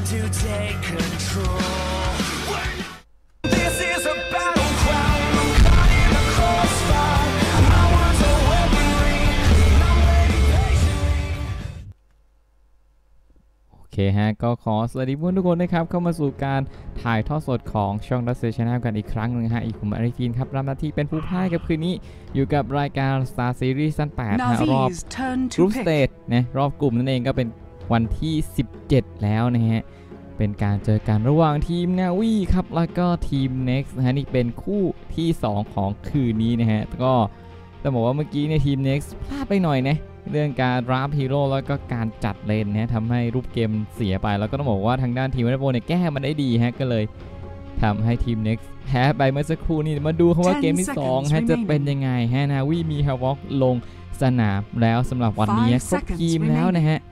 to take control. This is a battleground. I'm caught in the crossfire. My words are weaponry, and I'm waiting patiently. โอเคฮะก็ขอสวัสดีทุกคนนะครับเข้ามาสู่การถ่ายทอดสดของช่อง Dust Channel กันอีกครั้งนึงฮะอีกผมอาริฟีนครับรับหน้าที่เป็นผู้พากย์กับคืนนี้อยู่กับรายการ Star Series ซีซั่น 8 นะรอบกรุ๊ปสเตจนะรอบกลุ่มนั่นเองก็เป็นวันที่ 17 แล้วนะฮะเป็นการเจอกันระหว่างทีม Navi ครับแล้วก็ทีม Next นะฮะนี่เป็นคู่ที่ 2 ของคืนนี้นะฮะก็ต้องบอกว่าเมื่อกี้เนี่ยทีม Next พลาดไปหน่อยนะเรื่องการรับฮีโร่แล้วก็การจัดเลนนะทำให้รูปเกมเสียไปแล้วก็ต้องบอกว่าทางด้านทีมเรดโบว์เนี่ยแก้มันได้ดีฮะก็เลยทำให้ทีม Next แพ้ไปเมื่อสักครู่นี้มาดูคำว่าเกมที่2ฮะจะเป็นยังไงฮะนาวีมีฮาวอกลงสนามแล้วสำหรับวันนี้ครบทีมแล้วนะฮะ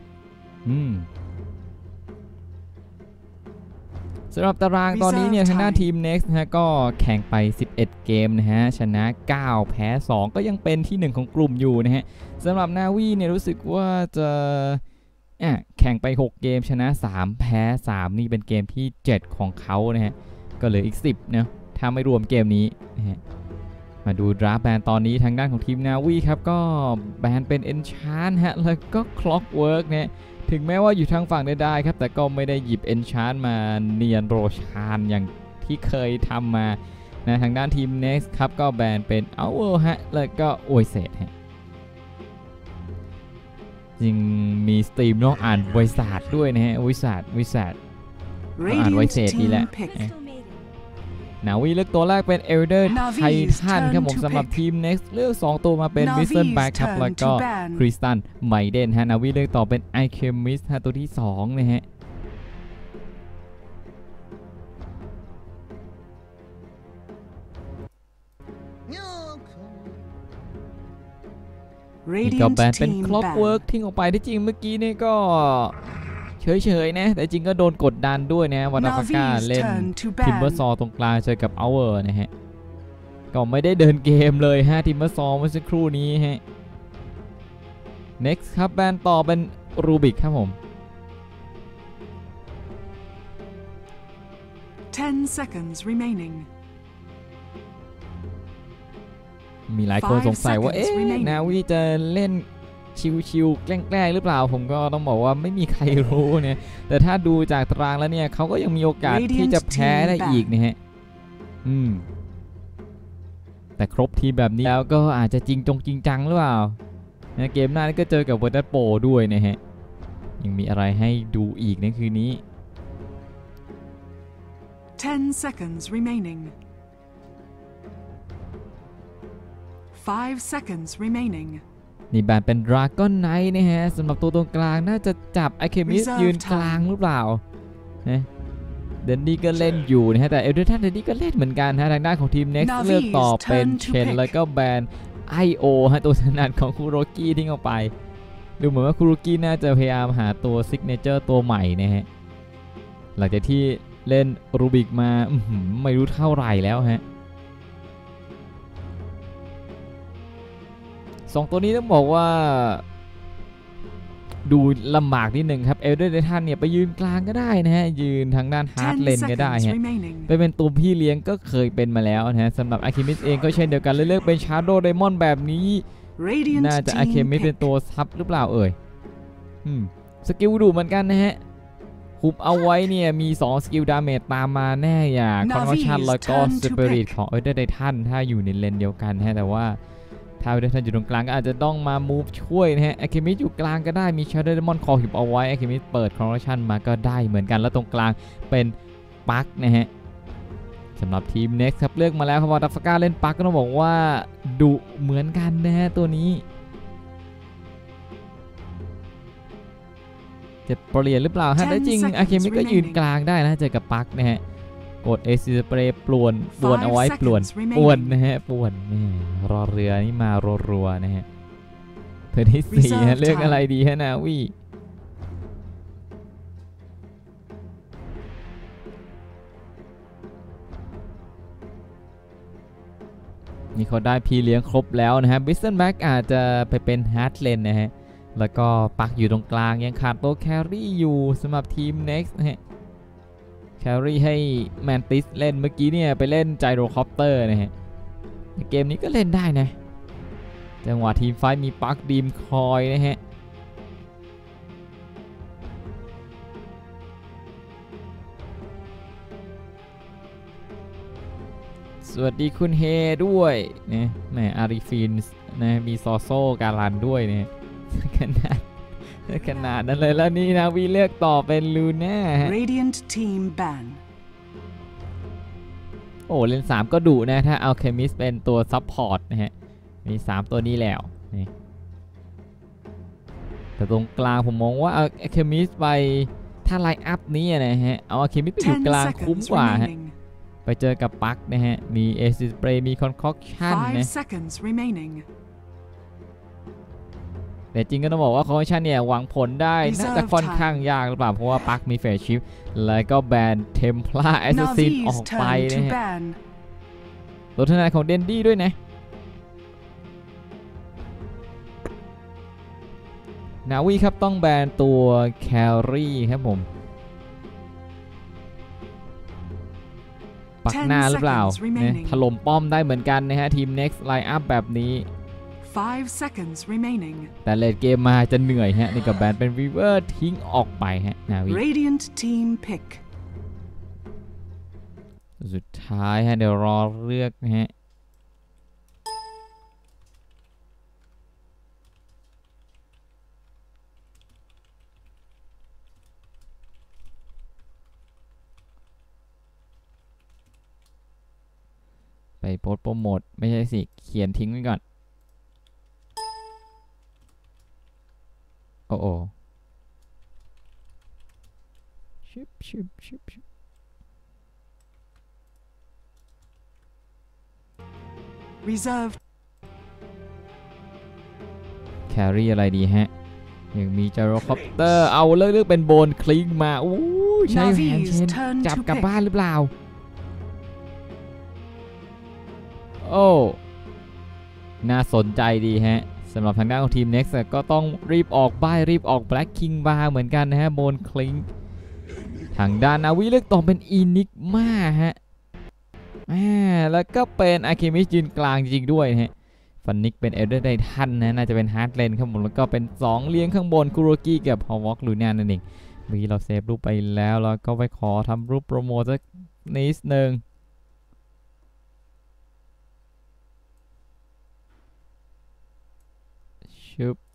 สำหรับตารางตอนนี้เนี่ยทางด้านทีม Next นะฮะก็แข่งไป11เกมนะฮะชนะ9แพ้2ก็ยังเป็นที่1ของกลุ่มอยู่นะฮะสำหรับ Navi เนี่ยรู้สึกว่าจะแข่งไป6เกมชนะ3แพ้3นี่เป็นเกมที่7ของเขานะฮะก็เหลืออีก10นะถ้าไม่รวมเกมนี้นะฮะมาดูดราฟแบนตอนนี้ทางด้านของทีม Navi ครับก็แบนเป็น Enchant ฮะแล้วก็ Clockwork นะถึงแม้ว่าอยู่ทางฝั่งได้ครับแต่ก็ไม่ได้หยิบ Enchant มาเนียนโรชานอย่างที่เคยทำมานะทางด้านทีม Next ครับก็แบนเป็น Hour ฮะแล้วก็โอยเซตฮะจริงมีสตรีมนอกอ่านไวศาสตร์ด้วยนะฮะวิศาสตร์อ่านไวเซตดีแหละนาวีเลือกตัวแรกเป็น Elder Titan ครับผมสำหรับทีม Next เลือก2ตัวมาเป็น Wizard Back ครับแล้วก็ Crystal Maiden ฮะนาวีเลือกต่อเป็น Alchemist ฮะตัวที่2นะฮะนี่ก็แบนเป็น Clockwork ทิ้งออกไปที่จริงเมื่อกี้นี่ก็เฉยๆนะแต่จริงก็โดนกดดันด้วยนะวานาฟาก้าเล่นทิมเบอร์ซอตรงกลางเจอกับเอาเวอร์นะฮะก็ไม่ได้เดินเกมเลยฮะทิมเบอร์ซอเมื่อสักครู่นี้ฮะ Next ครับแบนต่อเป็นรูบิกครับผม 10 seconds remaining มีหลายคนสงสัยว่านาวีจะเล่นชิวๆแกล้งๆหรือเปล่าผมก็ต้องบอกว่าไม่มีใครรู้เนี่ยแต่ถ้าดูจากตารางแล้วเนี่ยเขาก็ยังมีโอกาสที่จะแพ้ได้อีกนะฮะแต่ครบทีแบบนี้แล้วก็อาจจะจริงจังหรือเปล่านะเกมหน้าก็เจอกับเวอร์ดัตโปด้วยนะฮะยังมีอะไรให้ดูอีกในคืนนี้ 10 seconds remaining 5 seconds remaining นี่แบนเป็น Dragon Knight นะฮะสำหรับตัวตรงกลางน่าจะจับ Alchemist ยืนกลางหรือเปล่านะเดนดี้ก็เล่นอยู่นะฮะแต่ Elder Titan เดนดี้ก็เล่นเหมือนกันฮะทางด้านของทีม Next เลือกต่อเป็นเชนแล้วก็แบน IO ฮะตัวถนัดของคุโรกิทิ้งออกไปดูเหมือนว่าคุโรกิน่าจะพยายามหาตัว Signature ตัวใหม่นะฮะหลังจากที่เล่นรูบิกมาไม่รู้เท่าไหร่แล้วฮะ2ตัวนี้ต้องบอกว่าดูลำบากนิดหนึ่งครับเอลเดอร์ไททันเนี่ยไปยืนกลางก็ได้นะฮะยืนทางด้านฮาร์ดเลนก็ได้ฮะไปเป็นตัวพี่เลี้ยงก็เคยเป็นมาแล้วนะฮะสำหรับอาร์เคมิสเองก็เช่นเดียวกันเลือกเป็นชาร์โดไดมอนด์แบบนี้น่าจะอาร์เคมิสเป็นตัวซับหรือเปล่าเอ่ยสกิลดูเหมือนกันนะฮะคุบเอาไว้เนี่ยมี2สกิลดาเมจตามมาแน่อย่างคอนเวอร์ชันแล้วก็สปิริตของเอลเดอร์ไททันถ้าอยู่ในเลนเดียวกันฮะแต่ว่าถ้าเอลเดอร์ไททันอยู่ตรงกลางก็อาจจะต้องมามูฟช่วยนะฮะอาร์เคมิสอยู่กลางก็ได้มีชาร์โดไดมอนด์คอหิบเอาไว้อาร์เคมิสเปิดคอนเวอร์ชันมาก็ได้เหมือนกันแล้วตรงกลางเป็นปักนะฮะสำหรับทีม Next ครับเลือกมาแล้วครับวาดาฟาก้าเล่นปักก็ต้องบอกว่าดุเหมือนกันนะฮะตัวนี้จะเปลี่ยนหรือเปล่าฮะแต่จริงอาร์เคมิสก็ยืนกลางได้นะเจอกับปักนะฮะกด AC สเปรย์ป่วนเอาไว้ป่วนนะฮะป่วนนี่รอเรือนี่มารัวๆนะฮะเธอที่4ฮะเลือกอะไรดีฮะนาวีนี่เขาได้พี่เลี้ยงครบแล้วนะฮะบิสตันแบ็กอาจจะไปเป็นฮาร์ดเลนนะฮะแล้วก็ปักอยู่ตรงกลางยังขาดตัวแครี่อยู่สำหรับทีม Next นะฮะแครี่ให้แมนติสเล่นเมื่อกี้เนี่ยไปเล่นไจโรคอปเตอร์นะฮะในเกมนี้ก็เล่นได้นะจังหวะทีมไฟท์มีปักดีมคอยนะฮะสวัสดีคุณเฮด้วยนะแหมอาริฟินนะมีซอโซการันด้วยเนี่ยขนาดนั้นเลยแล้วนี่นะวีเลือกต่อเป็นลูน่า Radiant team ban. โอ้เลน3ก็ดุนะถ้าเอาเคมิสเป็นตัวซับพอร์ตนะฮะมี3ตัวนี้แล้วนี่แต่ตรงกลางผมมองว่าเอาเคมิสไปถ้าไลน์อัพนี้นะฮะเอาเคมิสไปอยู่กลางคุ้ม seconds กว่าฮะ remaining. ไปเจอกับปักนะฮะมีเอซิสเปรย์มีคอนคอกชั่น 5 นะ seconds remaining. แต่จริงก็ต้องบอกว่าคอนคอกชั่นเนี่ยหวังผลได้ Reserve น่าจะค่อนข้างยากหรือเปล่าเพราะว่าปักมีเฟสชิฟแล้วก็แบนเทมพลาแอสซัสซินอ Navi's อกไป turn นะ to ฮะ ban. ตัวทนายของเดนดี้ด้วยนะนาวีครับต้องแบนตัวแครี่ครับผมปักหน้าหรือเปล่า 10 seconds remaining ถล่มป้อมได้เหมือนกันนะฮะทีม Next Line Up แบบนี้ 5 seconds remaining. แต่เลดเกมมาจะเหนื่อยฮะนี่กับแบนเป็นวีเวอร์ทิ้งออกไปฮะนาวี Radiant team pick. สุดท้ายฮะเดี๋ยวรอเลือกนะฮะไปโพสต์โปรโมทไม่ใช่สิเขียนทิ้งไว้ก่อนโอ้โหชิบ Reserve. แครี่อะไรดีฮะยังมีจารคอปเตอร์เอาเลือกเป็นโบนคลิงมาอู้ใช่แฮนด์เช Navi's น turn จับ to กลับ pick. บ้านหรือเปล่าโอ้น่าสนใจดีฮะสำหรับทางด้านของทีม Next ก็ต้องรีบออกบ้ายรีบออก Black King Bar เหมือนกันนะฮะโบนคลิงทางด้านนาวิเลือกต่อเป็นอินิกมาฮะแล้วก็เป็นอาร์เคมิสยืนกลางจริงด้วยนะฮะฟันนิกเป็นเอลเดอร์ไดทันนะน่าจะเป็นฮาร์ดเลนข้างบนแล้วก็เป็น2เลี้ยงข้างบนคุโรกิกับฮาวอกลูน่านั่นเองเมื่อกี้เราเซฟรูปไปแล้วแล้วก็ไปขอทำรูปโปรโมทสักนิดนึงชุบ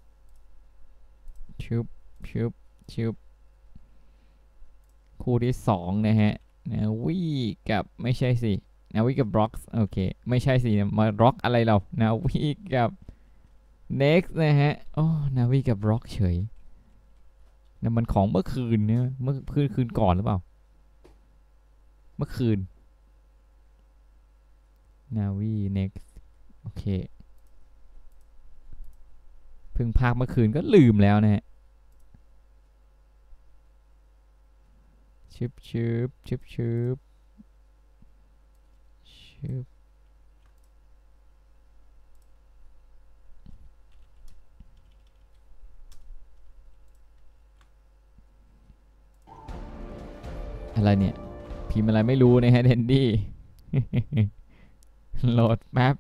คู่ที่2นะฮะนาวีกับไม่ใช่สินาวีกับบล็อกโอเคไม่ใช่สิมาบล็อกอะไรเรานาวีกับ Next นะฮะโอ้นาวีกับบล็อกเฉยนั่นมันของเมื่อคืนเนี่ยเมื่อคืนก่อนหรือเปล่าเมื่อคืนนาวี Next โอเคเพิ่งพากเมื่อคืนก็ลืมแล้วนะฮะชึบอะไรเนี่ยพิมพ์อะไรไม่รู้นะฮะเดนดี้ โหลดแป๊บ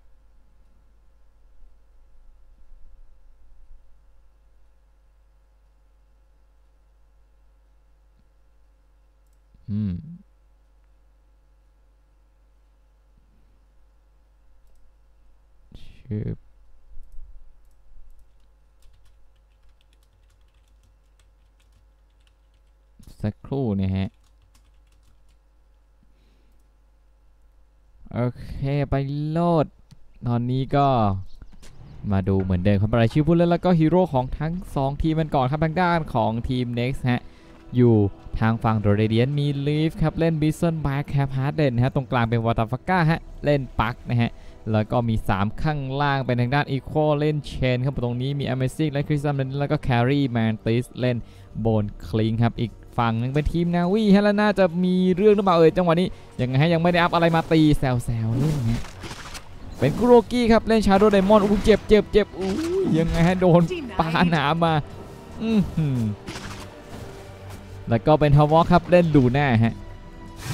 สักครู่นะฮะโอเคไปโหลดตอนนี้ก็มาดูเหมือนเดิมครับรายชื่อผู้เล่นแล้วก็ฮีโร่ของทั้ง2ทีมกันก่อนครับทางด้านของทีม Next ฮะอยู่ทางฝั่งโดเรเดียนมีลีฟครับเล่นบิสซันแบ็คแคปฮาร์ดเดนฮะตรงกลางเป็นวอตาฟักก้าฮะเล่นปักนะฮะแล้วก็มี3ข้างล่างเป็นทางด้านอีโคเล่นเชนครับตรงนี้มีอเมซิ่งและคริสตันแล้วก็แครี่แมนติสเล่นโบนคลิงครับอีกฝั่งนึงเป็นทีมนาวีฮะแล้วน่าจะมีเรื่องหรือเปล่าจังหวะนี้ยังไงฮะยังไม่ได้อัพอะไรมาตีแซวเล่นฮะเป็นคุโรกิครับเล่นชาโดว์ไดมอนด์เจ็บยังไงฮะโดนปาหนามาแล้วก็เป็นฮาวอกครับเล่นลูน่าฮะ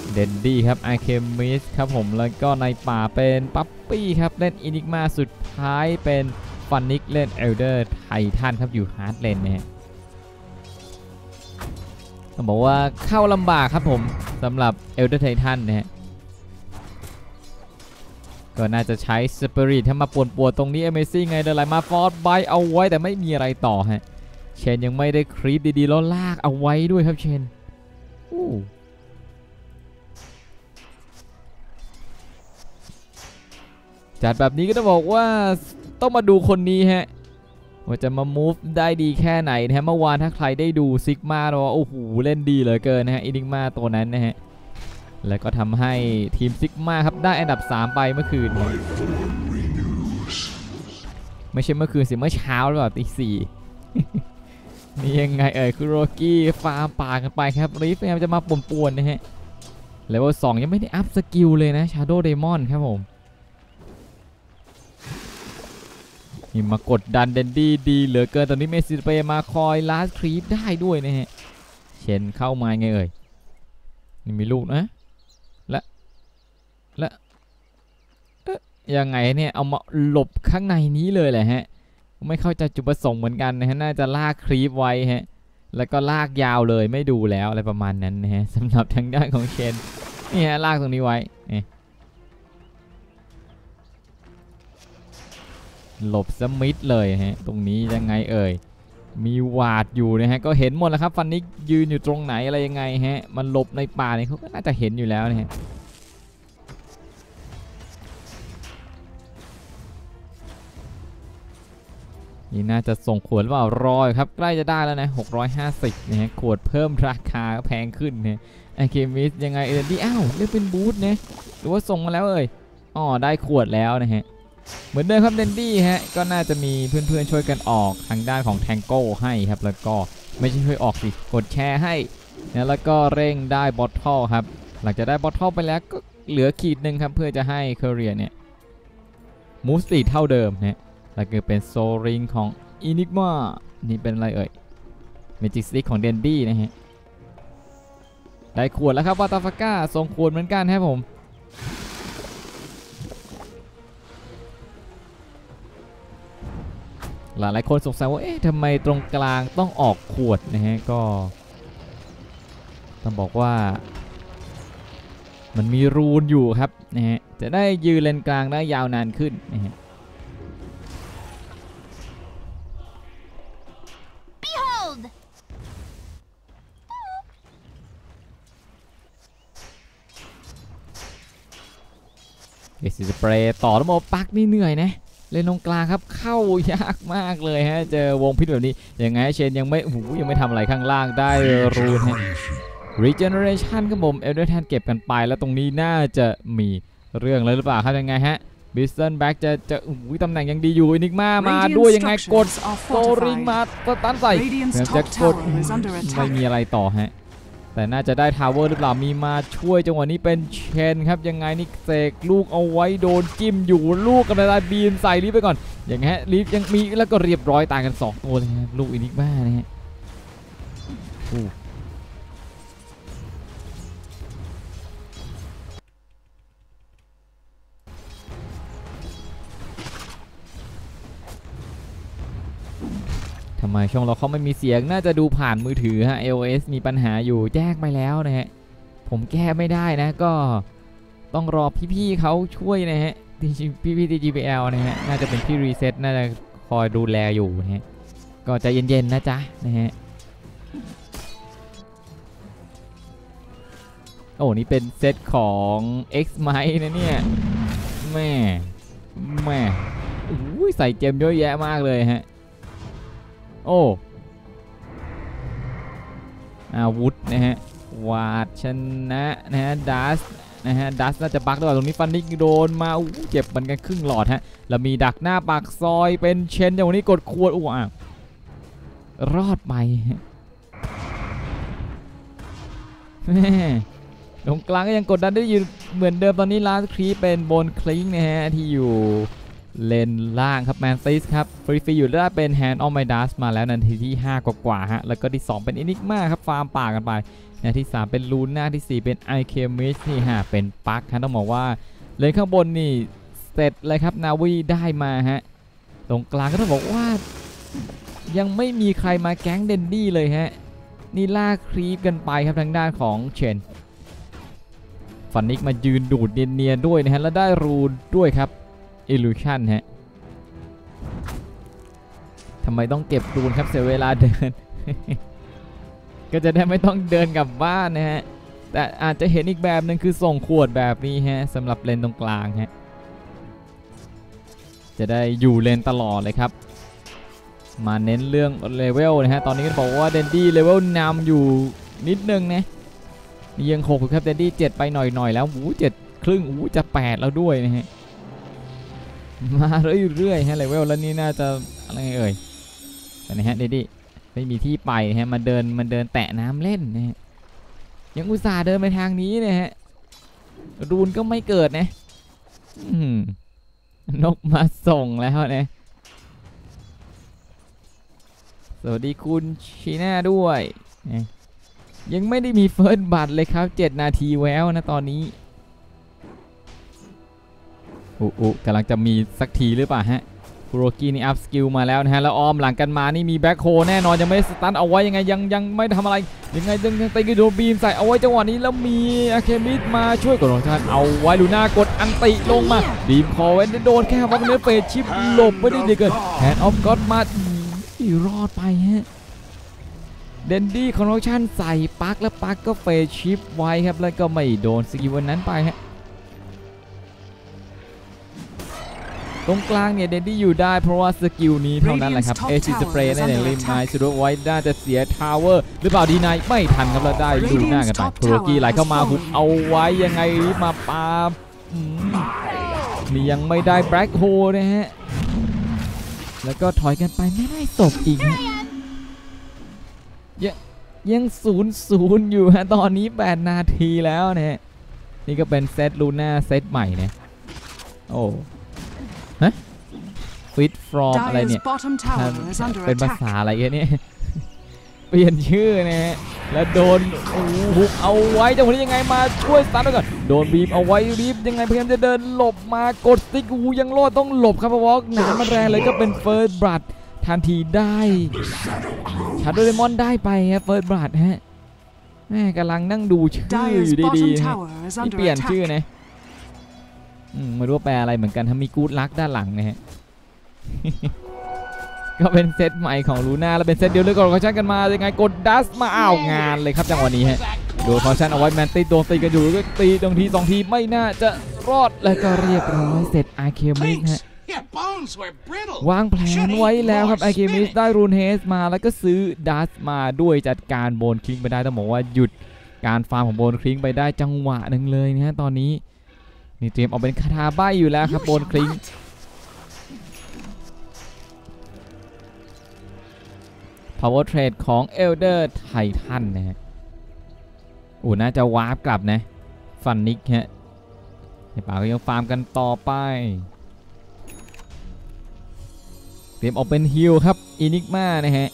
เดนดี้ครับไอเคมิสครับผมแล้วก็ในป่าเป็นปั๊ปปี้ครับเล่นอินิกมาสุดท้ายเป็นฟันนิกเล่นเอลเดอร์ไททันครับอยู่ฮาร์ดเลนนะฮะต้องบอกว่าเข้าลำบากครับผมสำหรับเอลเดอร์ไททันนะฮะก็น่าจะใช้สปิริตให้มาปวนๆตรงนี้ Amazing ไงเดินไหลมาฟอร์ดไบเอาไว้แต่ไม่มีอะไรต่อฮะเชนยังไม่ได้ครีปดีๆแล้วลากเอาไว้ด้วยครับเชนจัดแบบนี้ก็ต้องบอกว่าต้องมาดูคนนี้ฮะว่าจะมา move ได้ดีแค่ไหนนะฮะเมื่อวานถ้าใครได้ดูซิกมาเราโอ้โหเล่นดีเหลือเกินนะฮะอินิกมาตัวนั้นนะฮะแล้วก็ทำให้ทีมซิกมาครับได้อันดับ3ไปเมื่อคืนไม่ใช่เมื่อคืนสิเมื่อเช้าหรือเปล่าตี 4 นี่ยังไงคือโรกี้ฟาร์มป่ากันไปครับรีฟพยายามจะมาป่วนๆนะฮะเลเวล2ยังไม่ได้อัพสกิลเลยนะ Shadow Demon ครับผมนี่มากดดันเดนดี้ดีเหลือเกินตอนนี้เมสซิเปมาคอยลาสครีปได้ด้วยนะฮะเชนเข้ามาไงนี่มีลูกนะและยังไงเนี่ยเอามาหลบข้างในนี้เลยแหละฮะไม่เข้าใจจุดประสงค์เหมือนกันนะฮะน่าจะลากครีปไว้ฮะแล้วก็ลากยาวเลยไม่ดูแล้วอะไรประมาณนั้นนะฮะสำหรับทางด้านของเชนนี่ฮะลากตรงนี้ไว้หลบสมิธเลยฮะตรงนี้ยังไงมีวาดอยู่นะฮะก็เห็นหมดแล้วครับฟันนิกยืนอยู่ตรงไหนอะไรยังไงฮะมันหลบในป่าเนี่ยเขาก็น่าจะเห็นอยู่แล้วนะฮะนี่น่าจะส่งขวดหรือเปล่ารอครับใกล้จะได้แล้วนะ650นะฮะขวดเพิ่มราคาแพงขึ้นนะไอเคมิสยังไงเดนดี้อ้าวเรียกเป็นบูธนะหรือว่าส่งมาแล้วอ๋อได้ขวดแล้วนะฮะเหมือนเดิมครับเดนดี้ฮะก็น่าจะมีเพื่อนๆช่วยกันออกทางด้านของแทงโก้ให้ครับแล้วก็ไม่ใช่ช่วยออกสิกดแชร์ให้นะแล้วก็เร่งได้บอทเทิลครับหลังจากได้บอทเทิลไปแล้วก็เหลือขีดหนึ่งครับเพื่อจะให้เคอรียเนี่ยมูฟสตีเท่าเดิมนะแล้วก็เป็นโซริงของอินิกมานี่เป็นอะไรเมจิกสติ๊กของเดนดี้นะฮะได้ขวดแล้วครับวาตาฟาก้าส่งขวดเหมือนกันครับผมหลายคนสงสัยว่าทำไมตรงกลางต้องออกขวดนะฮะก็ต้องบอกว่ามันมีรูนอยู่ครับนะฮะจะได้ยืนเลนกลางได้ยาวนานขึ้นนะฮะเอซิสเปรย์ต่อแล้วโมปักนี่เหนื่อยนะเล่นตรงกลางครับเข้ายากมากเลยฮะเจอวงพิษแบบนี้ยังไงเชนยังไม่ทำอะไรข้างล่างได้รูนฮะ Regeneration ครับผมเอลเดอร์แทนเก็บกันไปแล้วตรงนี้น่าจะมีเรื่องเลยหรือเปล่าครับยังไงฮะบิสเซนแบ็กจะตำแหน่งยังดีอยู่อินิกมาด้วยยังไงกดโซริงมาตันใส่จะกดไม่มีอะไรต่อฮะแต่น่าจะได้ทาวเวอร์หรือเปล่ามีมาช่วยจังหวะนี้เป็นเชนครับยังไงนี่เสกลูกเอาไว้โดนจิ้มอยู่ลูกกันได้บีมใส่ลิฟไปก่อนอย่างเงี้ยลิฟยังมีแล้วก็เรียบร้อยตายกัน2ตัวเลยลูกอินิกมานะฮะทำไมช่องเราเขาไม่มีเสียงน่าจะดูผ่านมือถือฮะ iOS มีปัญหาอยู่แจ้งไปแล้วนะฮะผมแก้ไม่ได้นะก็ต้องรอพี่ๆเขาช่วยนะฮะพี่ๆ TGPL นะฮะน่าจะเป็นพี่รีเซ็ตน่าจะคอยดูแลอยู่นะฮะก็ใจเย็นๆนะจ๊ะนะฮะโอ้นี่เป็นเซตของ X ไมค์นะเนี่ยแม่ใส่เจมเยอะแยะมากเลยฮะโอ้อาวุธนะฮะวาดชนะนะฮะดัสน่าจะบักด้วยตรงนี้ฟันนิกโดนมาเจ็บมันกันครึ่งหลอดฮะแล้วมีดักหน้าปากซอยเป็นเชนอย่างนี้กดขวดรอดไปตรงกลางก็ยังกดดันได้อยู่เหมือนเดิมตอนนี้ลาสครีเป็นบนคลิงนะฮะที่อยู่เลนล่างครับแมนติสครับฟรีอยู่ได้เป็น Hand of Midas มาแล้วนาทีที่5กว่าฮะแล้วก็ที่2เป็น Enigma ครับฟาร์มป่ากันไปนาที3เป็นลูน่าที่4เป็น Alchemist ที่5เป็นปักฮะต้องบอกว่าเลนข้างบนนี่เสร็จเลยครับนาวีได้มาฮะตรงกลางก็ต้องบอกว่ายังไม่มีใครมาแก๊งเดนดี้เลยฮะนี่ล่าครีปกันไปครับทางด้านของเชนฟันนิกมายืนดูดเนียนๆด้วยนะฮะแล้วได้รูนด้วยครับ Illusion ฮะทำไมต้องเก็บรูนครับเสียเวลาเดิน ก็จะได้ไม่ต้องเดินกลับบ้านนะฮะแต่อาจจะเห็นอีกแบบนึงคือส่งขวดแบบนี้ฮะสำหรับเลนตรงกลางฮะจะได้อยู่เลนตลอดเลยครับมาเน้นเรื่องเลเวลนะฮะตอนนี้ก็บอกว่าเดนดี้เลเวลนำอยู่นิดนึงนะยัง6ครับเดนดี้7ไปหน่อยๆแล้ว7ครึ่งจะ8แล้วด้วยนะฮะมาเรื่อยๆฮะเลเวลแล้วนี่น่าจะอะไรเอ่ยแต่นะฮะเดนดี้ไม่มีที่ไปนะฮะมันเดินแตะน้ำเล่นนะฮะยังอุตส่าห์เดินไปทางนี้นะฮะรูนก็ไม่เกิดนะนกมาส่งแล้วนะสวัสดีคุณชีน่าด้วยยังไม่ได้มีเฟิร์สบัตเลยครับ7นาทีแล้วนะตอนนี้กำลังจะมีสักทีหรือเปล่าฮะคุโรกินี่อัพสกิลมาแล้วนะฮะแล้วอ้อมหลังกันมานี่มีแบ็คโฮแน่นอนยังไม่ได้สตันเอาไว้ยังไงยังไม่ทำอะไรยังไงยังตีกระโดดบีมใส่เอาไว้จังหวะนี้แล้วมีอะเคมิสมาช่วยกดของท่านเอาไว้ลูน่ากดอันติลงมาบีมคอไว้โดนแค่บล็อกเนื้อเฟสชิปหลบไม่ได้ดีเกินแฮนด์ออฟก็อดมารอดไปฮะเดนดี้คอนโทรชั่นใส่ปักแล้วปักก็เฟสชิปไว้ครับแล้วก็ไม่โดนสกิลวันนั้นไปฮะตรงกลางเนี่ยเดนดี้อยู่ได้เพราะว่าสกิลนี้เท่านั้นแหละครับเอชิสเปรย์ในริมไม้สุดไว้น่าจะเสียทาวเวอร์หรือเปล่าดีนายไม่ทันครับแล้วได้ดูหน้ากันไปโคโรกิไหลเข้ามาหุบเอาไว้ยังไงรีบมาปานี่ยังไม่ได้แบล็คโฮนะฮะแล้วก็ถอยกันไปไม่ได้ตบอีกยัง0-0อยู่ฮะตอนนี้8นาทีแล้วนะฮะนี่ก็เป็นเซตลูน่าเซตใหม่นะโอ้ฮะฟิตฟรอมอะไรเนี่ยเป็นภาษาอะไรกันเนี่ยเปลี่ยนชื่อนะฮะแล้วโดนหุบเอาไว้จังหวะนี้ยังไงมาช่วยสตาร์ทก่อนโดนบีบเอาไว้รีบยังไงพยายามจะเดินหลบมากดสติ๊กยังรอดต้องหลบครับเพราะว่าหนามมันแรงเลยก็เป็นเฟิร์สบลัดทันทีได้ชาโดว์เดมอนได้ไปฮะเฟิร์สบลัดฮะแม่กำลังนั่งดูชื่ออยู่ดีๆนี่เปลี่ยนชื่อนะไม่รู้ว่าแปลอะไรเหมือนกันถ้ามีกู๊ดลักด้านหลังนะฮะ ก็เป็นเซตใหม่ของลูน่าแล้วเป็นเซตเดียวเลยก่อนคอชั่นกันมายังไงกดดัสมาอ้าวงานเลยครับจังหวะนี้ฮะโดนคอชั่นเอาไว้แมนตีโดนตีกันอยู่ก็ตีตรงที2ทีไม่น่าจะรอดแล้วก็เรียบร้อยเสร็จอาร์เคมิสฮะวางแผนไว้แล้วครับอาร์เคมิสได้รูนเฮสมาแล้วก็ซื้อดัสมาด้วยจัดการโบนคลิงไปได้ต้องบอกว่าหยุดการฟาร์มของโบนคลิงไปได้จังหวะหนึ่งเลยนะฮะตอนนี้นี่เตรียมออกเป็นคาถาใบอยู่แล้วครับโบนคลิงPower Trade ของ Elder Titan นะฮะน่าจะวาร์ปกลับนะฟันนิกฮะในป่าก็ยังฟาร์มกันต่อไปเตรียมออกเป็นฮิลครับ Enigma นะฮะ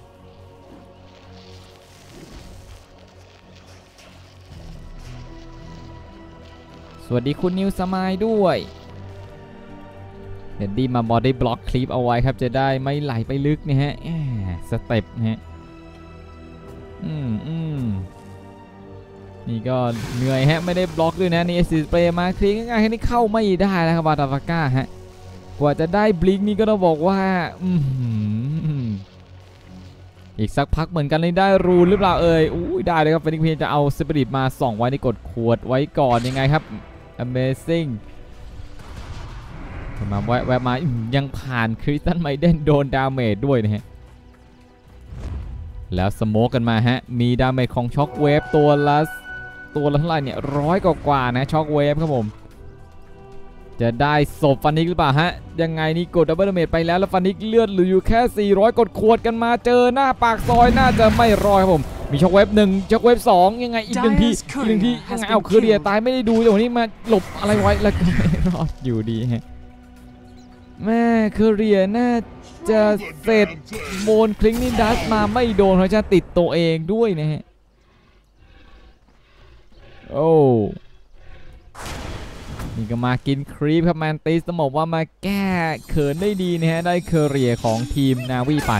สวัสดีคุณนิวสมายด้วยเดนดี้มาบอดี้บล็อกคลิปเอาไว้ครับจะได้ไม่ไหลไปลึกนะฮะสเต็ปนะฮะนี่ก็เหนื่อยฮะไม่ได้บล็อกด้วยนะนี่สเปรย์มาคลิปง่ายๆแค่นี้เข้าไม่ได้แล้วครับบาตาฟาก้าฮะกว่าจะได้บลิงนี่ก็ต้องบอกว่าอีกสักพักเหมือนกันเลยได้รูนหรือเปล่าเอ่ยได้เลยครับเฟนิกเพนจะเอาสปิริตมาส่องไว้ในกดขวดไว้ก่อนยังไงครับ Amazing มาแวะมายังผ่านคริสตันไมเดนโดนดาเมจด้วยนะฮะแล้วสโมกกันมาฮะมีดาเมจของช็อคเวฟตัวละเท่าไหร่เนี่ย100กว่านะช็อคเวฟครับผมจะได้ศพฟันนิกหรือเปล่าฮะยังไงนี่กดดับเบิลดาเมจไปแล้วฟันนิกเลือดเหลืออยู่แค่400กดขวดกันมาเจอหน้าปากซอยน่าจะไม่รอดครับผมมีช็อคเวฟ1ช็อคเวฟ2ยังไงอีก1ทียังไงเอาเคอร์เรียตายไม่ได้ดูแต่วันนี้มาหลบอะไรไว้แล้วก็ไม่รอดอยู่ดีฮะแม่เคอเรียน่าจะเสร็จโมนคลิงนี่ดัสมาไม่โดนเพราะจะติดตัวเองด้วยนะฮะโอ้นี่ก็มากินครีปครับแมนติสต้องบอกว่ามาแก้เขินได้ดีนะฮะได้เคอเรียของทีมนาวีไป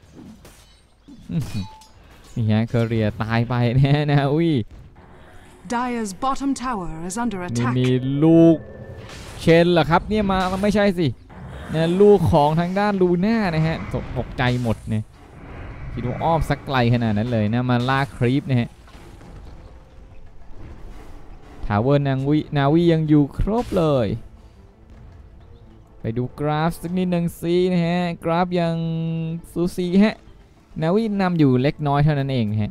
นี่ฮะเคอเรียตายไปนะฮะนาวี Dire's bottom tower is under นี่ attack. มีลูกเชนเหรอครับเนี่ยมาไม่ใช่สินะลูกของทางด้านลูน่านะฮะตกใจหมดเนี่ยคิดว่าอ้อมสักไกลขนาดนั้นเลยนะมาล่าครีปนะฮะทาวเวอร์นาวียังอยู่ครบเลยไปดูกราฟสักนิดหนึ่งสินะฮะกราฟยังสูสีฮะนาวีนำอยู่เล็กน้อยเท่านั้นเองฮะ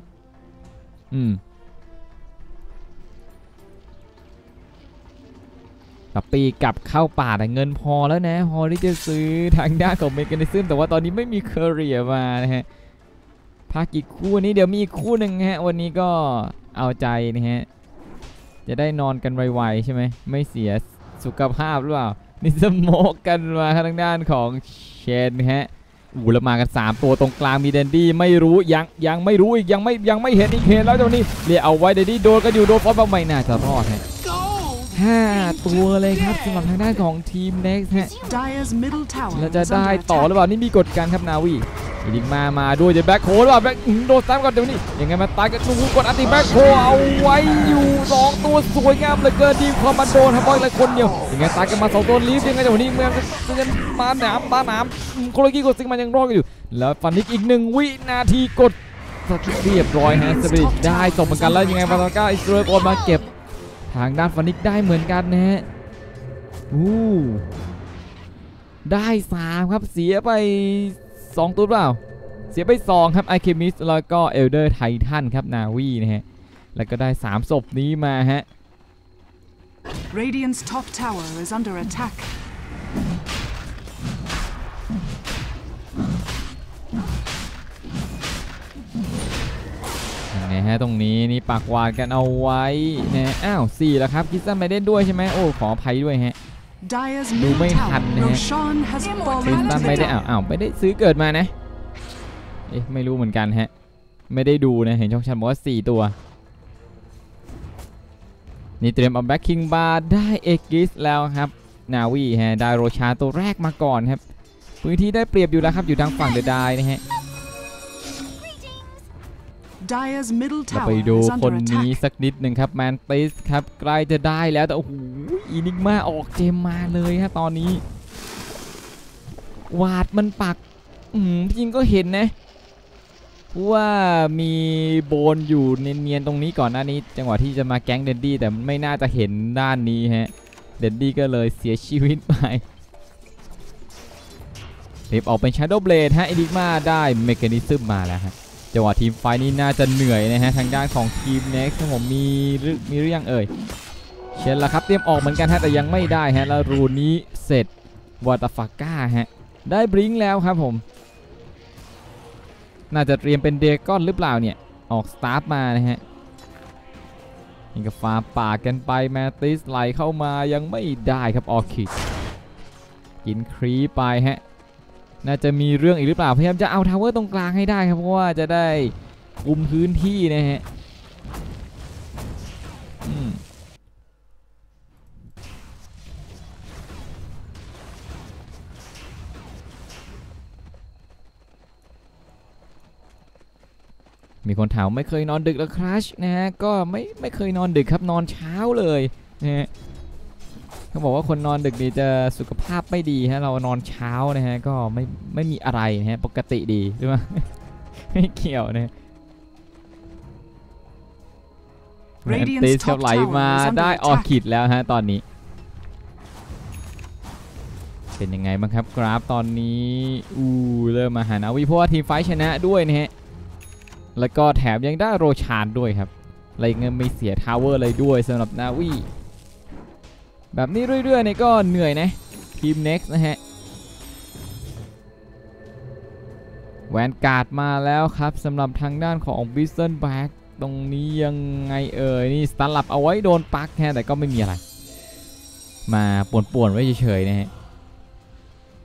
กับปีกลับเข้าป่าแต่เงินพอแล้วนะพอที่จะซื้อทางด้านของเมกานิซึมแต่ว่าตอนนี้ไม่มีเคอเรียมานะฮะพักอีกคู่นี้เดี๋ยวมีอีกคู่หนึ่งฮะวันนี้ก็เอาใจนะฮะจะได้นอนกันไวๆใช่ไหมไม่เสียสุขภาพหรือเปล่านี่สโมกกันมาทางด้านของเชนฮะแล้วมากัน3ตัวตรงกลางมีเดนดี้ไม่รู้ยังไม่รู้อีกยังไม่เห็นอีกเห็นแล้วเจ้านี้เรียกเอาไว้เดนดี้โดนกันอยู่โดนฟอสไม่น่าจะรอดฮะ5 ตัวเลยครับสำหรับทางด้านของทีม Next ฮะ Dire's middle tower แล้วจะ is ได้ under ต่อหรือ attack. เปล่านี่มีกฎการครับนาวียิงมาด้วยจะแบ็คโคหรือเปล่าแบ็คโดนซ้ำก่อนเดี๋ยวนี้ยังไงมาตายกันดูกดอันติแบ็คโคเอาไว้อยู่2ตัวสวยงามเหลือเกินดีความมันโดนครับบอยเลยคนเดียวยังไงตายกันมา2ตัวลีฟยังไงเดี๋ยวนี้เมืองจะมาหนามโคโลกี้กดซิงมันยังรอดกันอยู่แล้วฟันนิกอีก1 วินาทีกดเรียบร้อยฮะสปิริตได้ส่งเหมือนกันแล้วยังไงบาตาก้าอิสราเอลมาเก็บทางด้านฟันนิกได้เหมือนกันนะฮะได้3ครับเสียไป2ตัวเปล่าเสียไป2ครับไอเคมิสแล้วก็เอลเดอร์ไททันครับนาวีนะฮะแล้วก็ได้3ศพนี้มาฮะ Radiant's top tower is under attack. ยังไงฮะตรงนี้นี่ปากวาดกันเอาไว้นะอ้าว4แล้วครับคิดซันไม่ได้ด้วยใช่ไหมโอ้ขออภัยด้วยฮะ Dire's ดู middle ไม่ tower. ทันนะฮะ Roshan has คิด fallen ซัน to ไม่ the ได้ ground. ไม่ได้ซื้อเกิดมานะไม่รู้เหมือนกันฮะไม่ได้ดูนะเห็นช่องชันบอกว่า4ตัวนี่เตรียมเอาแบ็คคิงบาร์ได้เอกิสแล้วครับนาวีฮะได้โรชาตัวแรกมาก่อนครับพื้นที่ได้เปรียบอยู่แล้วครับอยู่ทางฝั่งเดอะไดนะฮะ Dire's middle เราไป tower ดู is คน under นี้ attack. สักนิดหนึ่งครับแมนติสครับใกล้จะได้แล้วแต่โอ้โหอินิกมาออกเจมมาเลยฮะตอนนี้วาดมันปักจริงก็เห็นนะว่ามีโบนอยู่เนียนๆตรงนี้ก่อนหน้านี้จังหวะที่จะมาแก๊งเดนดี้แต่ไม่น่าจะเห็นด้านนี้ฮะเดนดี้ก็เลยเสียชีวิตไปเรียบออกเป็น Shadow Blade ฮะอินิกมาได้เมคานิซึมมาแล้วฮะจังหวะทีมไฟนี่น่าจะเหนื่อยนะฮะทางด้านของทีม Next ผมมีหรือยังเอ่ยเช่นละครับเตรียมออกเหมือนกันฮะแต่ยังไม่ได้ฮะแล้วรูนนี้เสร็จวอตาฟาก้าฮะได้บลิงก์แล้วครับผมน่าจะเตรียมเป็นเดกอนหรือเปล่าเนี่ยออกสตาร์ทมานะฮะนี่ก็ฟาป่ากันไปแมติสไหลเข้ามายังไม่ได้ครับออคิดกินครีไปฮะน่าจะมีเรื่องอีกหรือเปล่าพยายามจะเอาทาวเวอร์ตรงกลางให้ได้ครับเพราะว่าจะได้คุมพื้นที่นะฮะมีคนถามไม่เคยนอนดึกแล้วครัชนะฮะก็ไม่เคยนอนดึกครับนอนเช้าเลยนะฮะเขาบอกว่าคนนอนดึกนี่จะสุขภาพไม่ดีฮะเรานอนเช้านะฮะก็ไม่มีอะไรนะฮะปกติดีใช่ไหม ไม่เกี่ยวนะแมนติสไหลมาได้ออคิดแล้วฮะตอนนี้เป็นยังไงบ้างครับกราฟตอนนี้เริ่มมาหานาวีเพราะว่าทีมไฟชนะด้วยนะฮะแล้วก็แถมยังได้โรชานด้วยครับอะไรเงินไม่เสียทาวเวอร์เลยด้วยสำหรับนาวีแบบนี้เรื่อยๆเนี่ยก็เหนื่อยนะทีม Next นะฮะแวนการ์ดมาแล้วครับสำหรับทางด้านของบิสเซนแบ็กตรงนี้ยังไงเอ่ยนี่สตาร์ลับเอาไว้โดนปักแค่แต่ก็ไม่มีอะไรมาป่วนๆไว้เฉยๆนะฮะ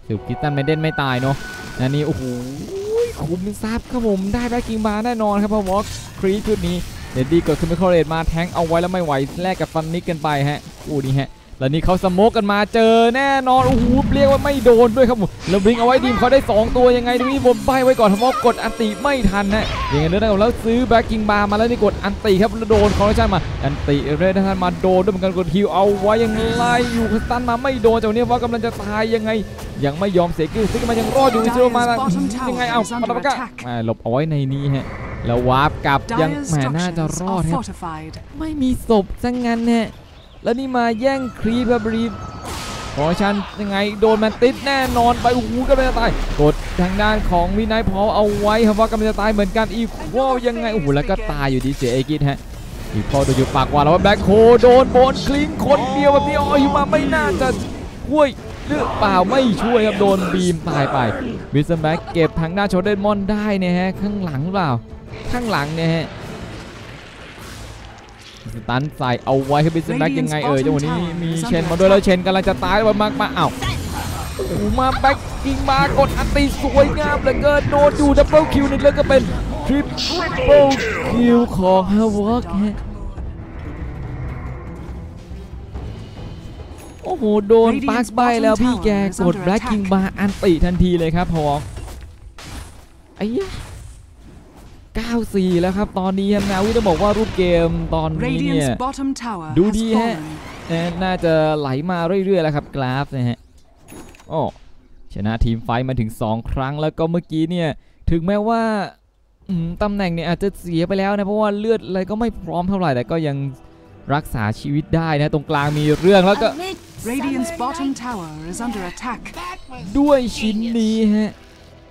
สืบคิสตันไม่เด่นไม่ตายเนาะอันนี้โอ้โหคุมซับครับผมได้แบ็คกิ้งบาร์แน่นอนครับเพราะวอล์กครีชุดนี้เดดดี้กดขึ้นไปคอร์เรตมาแทงเอาไว้แล้วไม่ไหวแลกกับฟันนิกกันไปฮะนี่ฮะแล้วนี่เขาสโมกกันมาเจอแน่นอนโอ้โหเรียกว่าไม่โดนด้วยครับผมแล้วบลิงเอาไว้ดีมเขาได้2ตัวยังไงตรงนี้ผมใบไว้ก่อนเพราะกดอันติไม่ทันนะยังไงเรื่องนั้นแล้วซื้อแบ็คกิ้งบาร์มาแล้วนี่กดอันติครับแล้วโดนคอร์เรชั่นมาอันติเรดทันมาโดนด้วยเหมือนกันกดฮิวเอาไว้ยังไล่อยู่สตันมาไม่โดนจากนี้ว่ากำลังจะตายยังไงยังไม่ยอมเสียกิลซิกมันยังรอดอยู่ซิโรมายังไงเอาปาตากะหลบเอาไว้ในนี้ฮะแล้ววาร์ปกลับยัง Dire's แหมน่าจะรอด structures ค are รับ fortified. ไม่มีศพซะงั้นเนี่ยแล้วนี่มาแย่งครีปบรีขอชันยังไงโดนแมนติสแน่นอนไปโอ้โหกำลังจะตายกดทางด้านของวินัยพอเอาไว้ครับว่ากำลังจะตายเหมือนกันอีกว่ายังไงโอ้โหแล้วก็ตายอยู่ดีเสียเอกิสฮะอีกพอโดนอยู่ปากว่าแล้วว่าแบ็คโฮโดนโบนคลิงคนเดียวแบบนี้อ๋ออยู่มาไม่น่าจะช่วยหรือเปล่าไม่ช่วยครับโดนบีมตายไปวิสเซนแบ็คเก็บทางด้านโชเดนมอนได้เนี่ยฮะข้างหลังเปล่าข้างหลังเนี่ยฮะสตันใส่เอาไว้ให้บิสแบ็กยังไงจังหวะนี้มีเชนมาด้วยแล้วเชนกำลังจะตายแล้วมาอ้าวโอ้โหมาแบ็กกิ้งมากดอันตีสวยงามเหลือเกินโดนอยู่ดับเบิลคิวนี่แล้วก็เป็นทริปเปิลคิวของฮาวอร์กฮะโอ้โหโดนปาร์คใบแล้วพี่แกกดแบ็กกิ้งมาอันตีทันทีเลยครับฮาวอร์กไอ้ยะ9-4 แล้วครับตอนนี้ครับนาวิต้องบอกว่ารูปเกมตอนนี้เนี่ย Radiant's bottom tower ดู has ดีฮะ fallen. น่าจะไหลมาเรื่อยๆแล้วครับกราฟนะฮะโอ้ชนะทีมไฟท์มาถึง2 ครั้งแล้วก็เมื่อกี้เนี่ยถึงแม้ว่าตำแหน่งเนี่ยอาจจะเสียไปแล้วนะเพราะว่าเลือดอะไรก็ไม่พร้อมเท่าไหร่แต่ก็ยังรักษาชีวิตได้นะตรงกลางมีเรื่องแล้วก็ Radiant's bottom tower is under attack. ด้วยชิ้นนี้ฮะ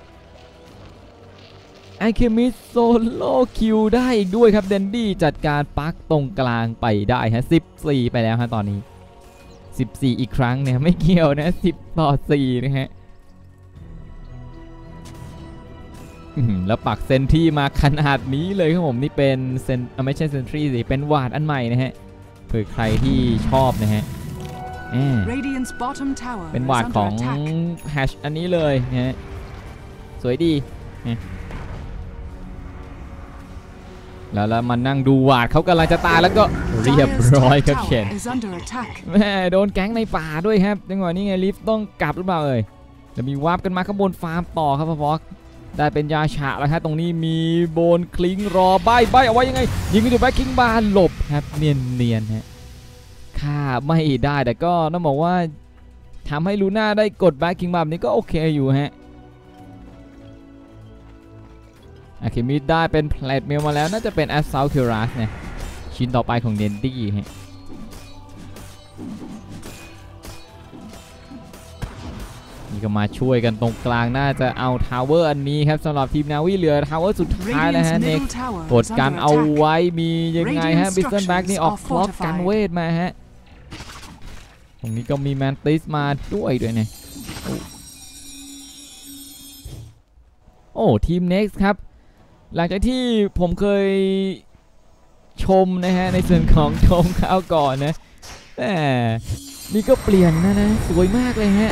ไอเคมิสโซโล่คิวได้อีกด้วยครับเดนดี้จัดการปักตรงกลางไปได้ฮะ14ไปแล้วฮะตอนนี้14อีกครั้งเนี่ยไม่เกี่ยวนะ10-4นะฮะแล้วปักเซนที่มาขนาดนี้เลยครับผมนี่เป็นเซนไม่ใช่เซนทรีสิเป็นวาดอันใหม่นะฮะเผื่อใครที่ชอบนะฮะ Radiant's bottom tower เป็น is วาด under ของ attack. แฮชอันนี้เลยนะฮะสวยดีแล้วมานั่งดูวาดเขากำลังจะตายแล้วก็เรียบ Dire's ร้อย top ครับ tower เคน is under attack. แม่โดนแก๊งในป่าด้วยครับจังหวะนี้ไงลิฟต์ต้องกลับหรือเปล่าแล้วมีวาร์ปกันมาข้างบนฟาร์มต่อครับพ่อฟอกได้เป็นยาฉะแล้วครับตรงนี้มีโบนคลิงรอใบเอาไว้ยังไงยิงกันอยู่แบ็คคิงบาร์หลบครับเนียนฮะฆ่าไม่ได้แต่ก็ต้องบอกว่าทำให้ลูน่าได้กดแบ็คคิงบาร์นี้ก็โอเคอยู่ฮะอาคิมิดได้เป็นแพลตเมลมาแล้วน่าจะเป็นแอสซาลคิรัสเนี่ยชิ้นต่อไปของเดนดี้ฮะนี่ก็มาช่วยกันตรงกลางน่าจะเอาทาวเวอร์อันนี้ครับสำหรับทีมนาวีเหลือทาวเวอร์สุดท้ายแล้ว Radiant's ฮะเน็ก middle tower กด is กัน under เอา attack. ไว้มียังไงฮะ Radiant บิสเซนแบ็กนี่ออก structures บล็อกกัน are เวทมาฮะตรงนี้ก็มีแมนติสมาด้วยเนี่ยโอ้ทีม Next ครับหลังจากที่ผมเคยชมนะฮะในส่วนของชมข้าวก่อนนะแต่นี่ก็เปลี่ยนนะสวยมากเลยฮะ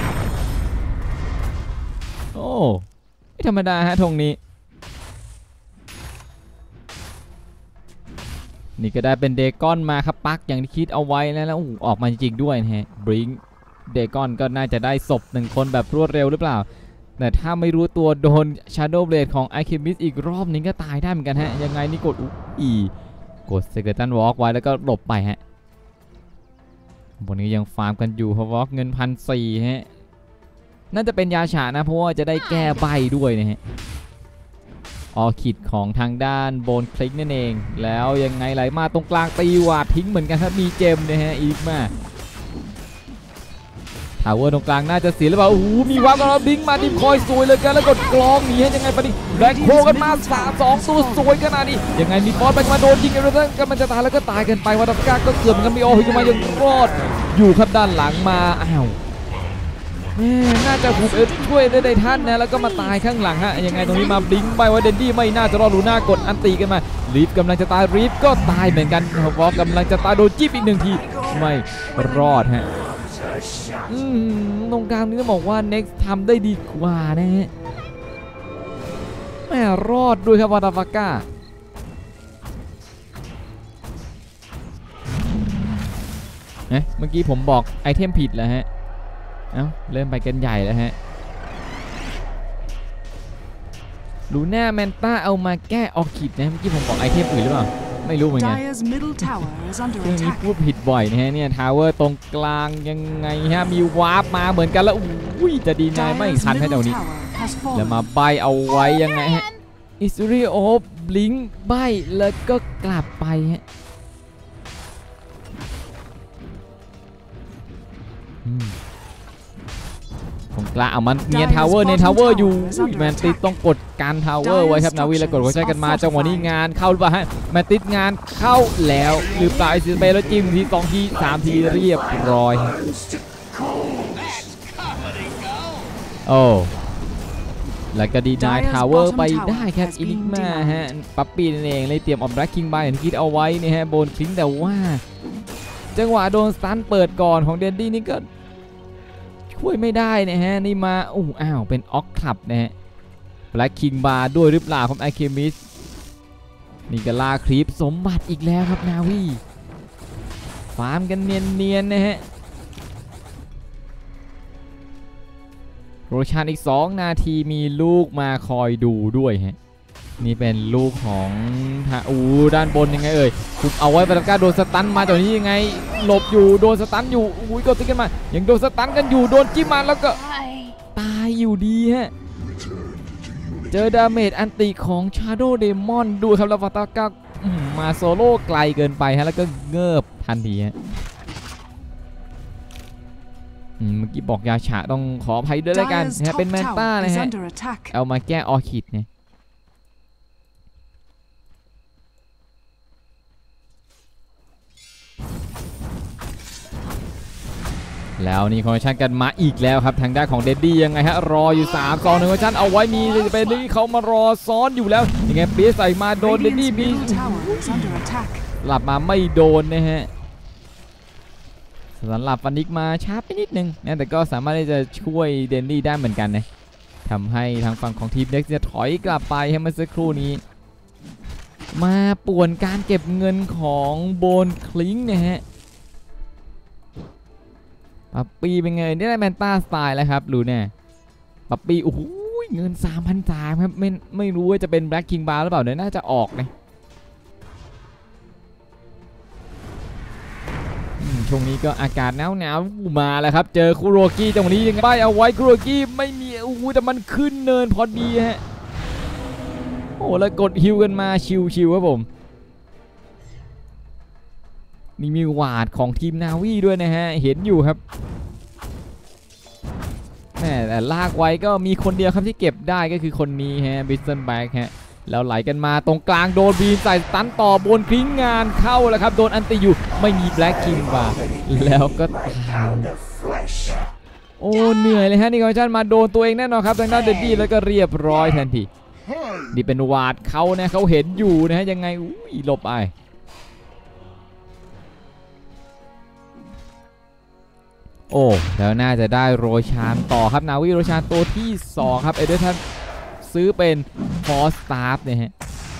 โอ้ไม่ธรรมดาฮะธงนี้นี่ก็ได้เป็นเดกอนมาครับปักอย่างที่คิดเอาไว้แล้วออกมาจริงๆด้วยนะฮะบริงเดกอนก็น่าจะได้ศพ1 คนแบบรวดเร็วหรือเปล่าแต่ถ้าไม่รู้ตัวโดน Shadow Blade ของ Alchemist อีกรอบนึงก็ตายได้เหมือนกันฮะยังไงนี่กดกด Skeleton Walk ไว้แล้วก็หลบไปฮะบนนี้ยังฟาร์มกันอยู่เพราะว่าเงิน1,400ฮะน่าจะเป็นยาฉะนะเพราะว่าจะได้แก้ใบด้วยนะฮะออคิดของทางด้านโบนคลิกนั่นเองแล้วยังไงไหลมาตรงกลางตีวาดทิ้งเหมือนกันครับมีเจมนะฮะอีกมาทาวเวอร์ตรงกลางน่าจะเสียหรือเปล่าโอ้โหมีวาร์ปกันแล้วบิงมาดิมคอยสวยเลยกันแล้วกดกลองหนีให้ยังไงปะดิแบ็คโคกันมา3-2ตัวสวยขนาดนี้ยังไงมีฟอสไปมาโดนยิงกันแล้วกันมันจะตายแล้วก็ตายกันไปวัตกาก็เกือบเหมือนกันมีโอฮิมายังรอดอยู่ครับด้านหลังมาอ้าวน่าจะผูกช่วยได้ท่านนะแล้วก็มาตายข้างหลังฮะยังไงตรงนี้มาบิงไปว่าเดนดี้ไม่น่าจะรอดลูน่ากดอันตีกันมารีฟกำลังจะตายรีฟก็ตายเหมือนกันฟอสกำลังจะตายโดนจิ๊บอีก1 ทีไม่รอดฮะตรงกลางนี้ต้องบอกว่า Next ทำได้ดีกว่านะฮะแม่รอดด้วยครับวาตาฟาก้าเมื่อกี้ผมบอกไอเทมผิดแล้วฮะเริ่มไปกันใหญ่แล้วฮะลูน่าแมนต้าเอามาแก้ออคิดนะเมื่อกี้ผมบอกไอเทมอื่นหรือเปล่าไม่รู้เหมือนกัน Dire's middle tower is under เรื่องนี้ attack. พูดผิดบ่อยนะฮะเนี่ยทาวเวอร์ตรงกลางยังไงฮะมีวาร์ปมาเหมือนกันแล้วอุ้ยจะดีนายไม่ Dire's ทันให้ middle เดี๋ยวนี้ tower has แล้วมา fallen. ใบเอาไว้ยังไงฮะอิสริโอฟบลิงใบแล้วก็กลับไปฮะผมกล้าเอามันเนียนทาวเวอร์อยู่แมนติสต้องกดการทาวเวอร์ไว้ครับนาวีแล้วกดหัวใจกันมาจังหวะนี้งานเข้าหรือเปล่าฮะแมนติสงานเข้าแล้วหรือเปล่าไอซิสเปแล้วจิ้มที2ที3ทีเรียบร้อยโอ้แล้วก็ดีนายทาวเวอร์ไปได้ครับอินิกมาฮะปั๊ปปี้นั่นเองเลยเตรียมออมแบล็คคิงบายอย่างที่คิดเอาไว้นี่ฮะโบนคลิงแต่ว่าจังหวะโดนสตันเปิดก่อนของเดนดี้นี่ก็ช่วยไม่ได้นะฮะนี่มาอ้าวเป็นออกคลับนะฮะแบล็คคิงบาร์ด้วยหรือเปล่าครับไอเคมิสนี่ก็ล่าคลิปสมบัติอีกแล้วครับนาวีฟาร์มกันเนียนๆนะฮะโรชานอีก2นาทีมีลูกมาคอยดูด้วยฮะนี่เป็นลูกของด้านบนยังไงเอ่ยคุมเอาไว้ปาตาก้าโดนสตันมาตอนนี้ยังไงหลบอยู่โดนสตันอยู่ก็ติ๊กกันมายังโดนสตันกันอยู่โดนจิ้มมาแล้วก็ตายอยู่ดีฮะเจอดาเมจอันติของ Shadow Demon ดูครับแล้วปาตาก้ามาโซโล่ไกลเกินไปฮะแล้วก็เงิบทันทีฮะเมื่อกี้บอกยาฉะต้องขออภัยด้วยแล้วกันนะเป็นแมนต้านะฮะเอามาแก้ออคิดเนี่ยแล้วนี่คอนเนคชั่นกันมาอีกแล้วครับทางด้านของเดดดี้ยังไงฮะรออยู่3 2 1คอนเนคชั่นเอาไว้มีเป็นนี่เขามารอซ้อนอยู่แล้วยังไงเปียใส่มาโดนเดดดี้มีหลับมาไม่โดนนะฮะสำหรับฟันนิกมาช้าไปนิดนึงนะแต่ก็สามารถที่จะช่วยเดนดี้ได้เหมือนกันนะทำให้ทางฝั่งของทีมเด็กจะถอยกลับไปให้เมื่อสักครู่นี้มาป่วนการเก็บเงินของโบนคลิงนะฮะปั๊ปปี้เป็นไงได้แมนต้าสไตล์แล้วครับรู้แน่ปั๊ปปี้โอ้โหเงิน 3,300 ครับไม่รู้ว่าจะเป็นแบล็คคิงบาร์หรือเปล่าเดี๋ยวน่าจะออกนะช่วงนี้ก็อากาศหนาวมาแล้วครับเจอคุโรกิจังหวะนี้ยังไงเอาไว้คุโรกิไม่มีแต่มันขึ้นเนินพอดีฮะโอ้แล้วกดฮิวกันมาชิวๆครับผมนี่มีวาดของทีมนาวีด้วยนะฮะเห็นอยู่ครับแต่ลากไว้ก็มีคนเดียวครับที่เก็บได้ก็คือคนนี้ฮะบิสตันแบ็กฮะแล้วไหลกันมาตรงกลางโดนบีนใส่ตันต่อบนคลิงงานเข้าแล้วครับโดนอันติอยู่ไม่มีแบล็คคิงบาร์แล้วก็ตายโอ้เหนื่อยเลยฮะนี่คอนชั่นมาโดนตัวเองแน่นอนครับทางด้านเดดดี้แล้วก็เรียบร้อยทันทีนี่เป็นวาดเขานะเขาเห็นอยู่นะฮะยังไงหลบไปโอ้แล้วน่าจะได้โรชานต่อครับนาวีโรชานตัวที่2ครับเอเดอร์ทันซื้อเป็นฟอร์สตาร์ฟเนี่ยฮะ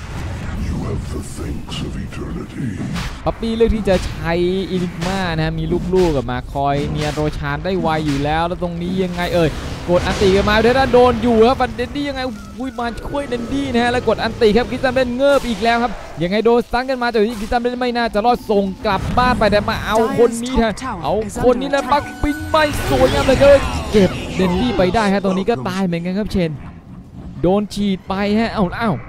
ปั๊ปปี้เลือกที่จะใช้อินิกมานะฮะมีลูกๆกับมาคอยเนียโรชานได้ไวอยู่แล้วแล้วตรงนี้ยังไงกดอันติกันมาเดนโดนอยู่ครับเดนดี้ยังไงมาช่วยเดนดี้นะฮะแล้วกดอันติครับคิดตัมเล่นเงิบอีกแล้วครับยังไงโดนสตันกันมาแต่ที่คิดตัมเล่นไม่น่าจะรอดส่งกลับบ้านไปแต่มาเอาคนนี้แทนเอาคนนี้นะปักปิ้งไม่สวยงามเลยเก็บเดนดี้ไปได้ฮะตรงนี้ก็ตายเหมือนกันครับเชนโดนฉีดไปฮะ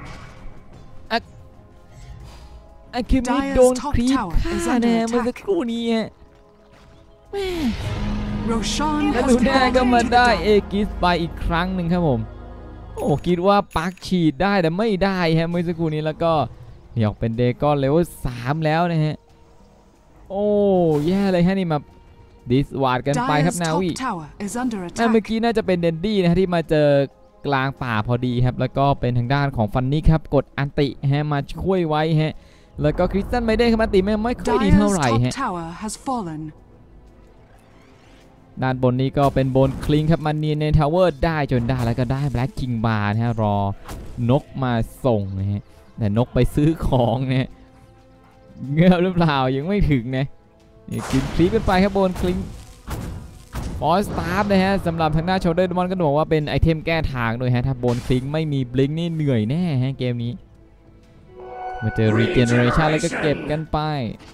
อาคิมิโดนครีปฆ่าแน่เมื่อสักครู่นี้ฮะแม่แล้วลูน่าก็มาได้เอกิสไปอีกครั้งหนึ่งครับผมโอ้คิดว่าปักฉีดได้แต่ไม่ได้ฮะเมื่อสักครู่นี้แล้วก็อยากเป็นเดกอนเลเวล3แล้วนะฮะโอ้แย่เลยฮะนี่มาดิสวาดกันไปครับนาวีเมื่อกี้น่าจะเป็นเดนดี้นะฮะที่มาเจอกลางป่าพอดีครับแล้วก็เป็นทางด้านของฟันนี่ครับกดอันติฮะมาช่วยไว้ฮะแล้วก็คริสตันไม่ได้ครับอันติไม่ค่อยดีเท่าไหร่ฮะด้านบนนี้ก็เป็นบนคลิงครับมันเนียนในทาวเวอร์ได้จนได้แล้วก็ได้แบล็กคิงบาร์นะฮะรอนกมาส่งนะฮะแต่นกไปซื้อของเนี่ยเงือบหรือเปล่ายังไม่ถึงนะนี่กินคลิปกันไปครับบนคลิงฟอสตาร์ฟนะฮะสำหรับทางหน้าโชเดอร์ดมอนก็บอกว่าเป็นไอเทมแก้ทางด้วยฮะถ้าบนคลิงไม่มีบลิงนี่เหนื่อยแน่ฮะเกมนี้มาเจอรีเจเนเรชันแล้วก็เก็บกันไป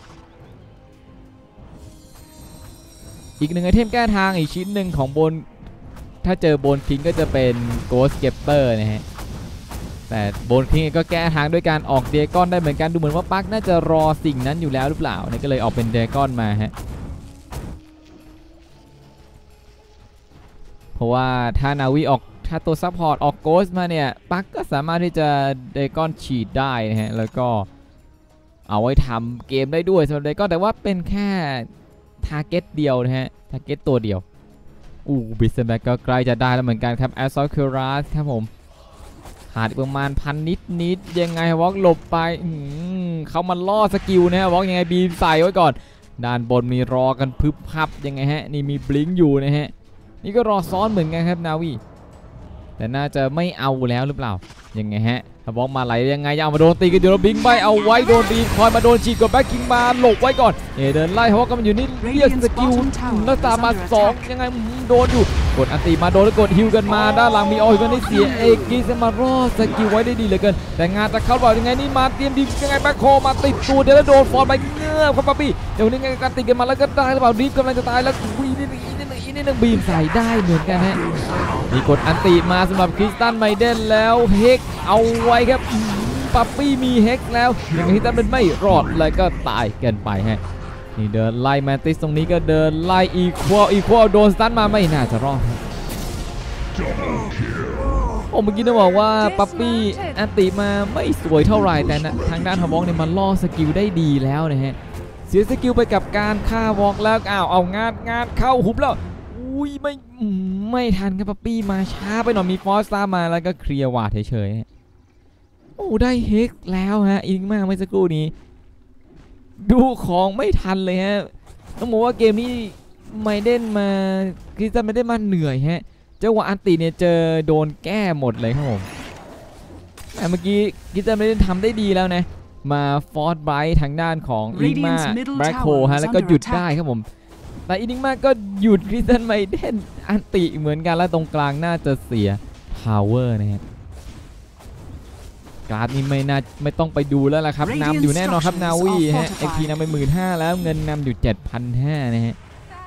อีกหนึ่งไอเทมแก้ทางอีกชิ้นหนึ่งของบนถ้าเจอบนคิงก็จะเป็น Ghost Skepper นะฮะแต่บนคิงก็แก้ทางด้วยการออกเดกอนได้เหมือนกันดูเหมือนว่าปักน่าจะรอสิ่งนั้นอยู่แล้วหรือเปล่าเนี่ยก็เลยออกเป็นเดกอนมาฮะเพราะว่าถ้านาวีออกถ้าตัวซัพพอร์ตออกโกสมาเนี่ยปักก็สามารถที่จะเดกอนฉีดได้นะฮะแล้วก็เอาไว้ทำเกมได้ด้วยสำหรับเดกอนแต่ว่าเป็นแค่ทาร์เก็ตเดียวนะฮะทาร์เก็ตตัวเดียวบิสเซนแบ็กก็ใกล้จะได้แล้วเหมือนกันครับแอสซอลคิรัสครับผมขาดประมาณ1,000นิดยังไงวอล์กหลบไปเขามันล่อสกิลนะฮะวอล์กยังไงบีมใส่ไว้ก่อนด้านบนมีรอกันพึบพับยังไงฮะนี่มีบลิงอยู่นะฮะนี่ก็รอซ้อนเหมือนกันครับนาวีแต่น่าจะไม่เอาแล้วหรือเปล่ายังไงฮะถ้าบล็อกมาไหลยังไงเอามาโดนตีกันอยู่แล้วบิงไปเอาไว้โดนตีคอยมาโดนฉีกกับแบ็คคิงมาหลบไว้ก่อนเดินไล่เพราะว่าก็มันอยู่นี่เรียกสกิลแล้วตามมา2ยังไงโดนอยู่กดอันตีมาโดนแล้วกดฮิวกันมาด้านหลังมีออยกันได้เสียเอกกีจะมารอสกิลไว้ได้ดีเหลือเกินแต่งานจะเข้าบ่อยยังไงนี่มาเตรียมดียังไงแบ็คโคมาติดตัวเดี๋ยวแล้วโดนฟอร์ไปเงือบครับป๊อปปี้เดี๋ยวนี้ไงการติดกันมาแล้วก็ได้หรือเปล่ารีบกำลังจะตายแล้ววิ่งนี่บีมใส่ได้เหมือนกันฮะนี่กดอันติมาสำหรับคริสตันไมเดนแล้วเฮกเอาไว้ครับป๊อปปี้มีเฮกแล้วอย่างที่ตั้นเป็นไม่รอดเลยก็ตายกันไปฮะนี่เดินไล่แมนติสตรงนี้ก็เดินไล่อีควอลโดนสตันมาไม่น่าจะรอดโอ้เมื่อกี้ต้องบอกว่าป๊อปปี้อันติมาไม่สวยเท่าไหร่แต่ทางด้านฮาวอกเนี่ยมันล่อสกิลได้ดีแล้วนะฮะเสียสกิลไปกับการฆ่าวอกแล้วเอางานเข้าหุบแล้วอุ้ยไม่ทันครับป๊อปปี้มาช้าไปหน่อยมีฟอสตามาแล้วก็เคลียร์วาดเฉยๆโอ้ได้เฮกแล้วฮะอิงมากเมื่อสักครู่นี้ดูของไม่ทันเลยฮะต้องบอกว่าเกมนี้ไมเดนมาคริสตันไม่ได้มาเหนื่อยฮะจังหวะอันติเนี่ยเจอโดนแก้หมดเลยครับผมแต่เมื่อกี้คริสตันไม่ได้ทำได้ดีแล้วนะมาฟอร์ดไบรท์ทางด้านของอิงมาแบล็คโฮฮะแล้วก็หยุดได้ครับผมแต่อินิงมาก็หยุดคริสตันไมเดนอันติเหมือนกันแล้วตรงกลางน่าจะเสียพาวเวอร์นะฮะการ์ดนี้ไม่ต้องไปดูแล้วล่ะครับนำอยู่แน่นอนครับนาวีฮะ XP นำไป 15,000 แล้วเงินนำอยู่ 7,500 นะฮะ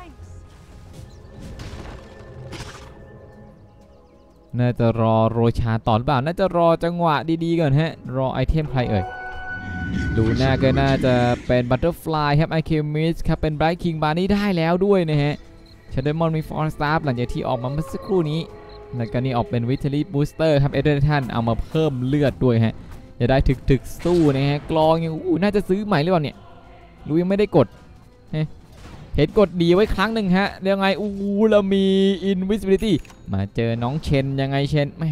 น่าจะรอโรชาต่อหรือเปล่าน่าจะรอจังหวะดีๆก่อนฮะรอไอเทมใครเอ่ยดูหน้าก็น่าจะเป็นบัตเตอร์ฟลายครับไอเคมิสครับเป็นไบรท์คิงบาร์นี่ได้แล้วด้วยนะฮะชาเดมอนมีฟอร์สตาร์หลังจากที่ออกมาเมื่อสักครู่นี้แล้วก็นี่ออกเป็นวิทเทอรี่บูสเตอร์ครับเอเดนทันเอามาเพิ่มเลือดด้วยฮะจะได้ถึกสู้นะฮะกลองยังน่าจะซื้อใหม่หรือเปล่าเนี่ยรู้ยังไม่ได้กดเห็นกดดีไว้ครั้งหนึ่งฮะยังไงเรามี Invisibility มาเจอน้องเชนยังไงเชนแม่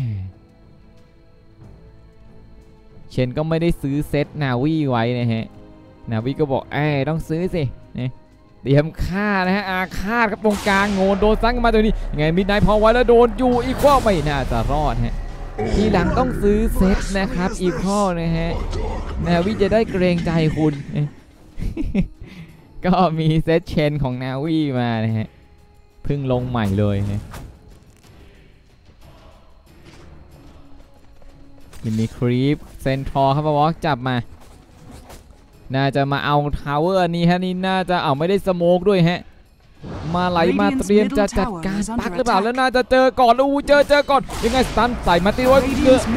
เชนก็ไม่ได้ซื้อเซตนาวีไว้นะฮะนาวีก็บอกต้องซื้อสิเตรียมฆ่านะฮะอาฆาตครับตรงกลางโง่โดนซังมาตัวนี้ไงมิดไนท์พอไว้แล้วโดนอยู่อีกข้อไม่น่าจะรอดฮะทีหลังต้องซื้อเซตนะครับอีกข้อนะฮะนาวีจะได้เกรงใจคุณ ก็มีเซตเชนของนาวีมานะฮะเพิ่งลงใหม่เลยนะมีครีปเซนทรอครับวอล์กจับมาน่าจะมาเอาทาวเวอร์นี้ฮะนี่น่าจะเอาไม่ได้สโมกด้วยฮะมาไหลมาเตรียมจะจัดการปักหรือเปล่าแล้วน่าจะเจอก่อนเจอก่อนยังไงสตันใส่มาตีไว้เกือบ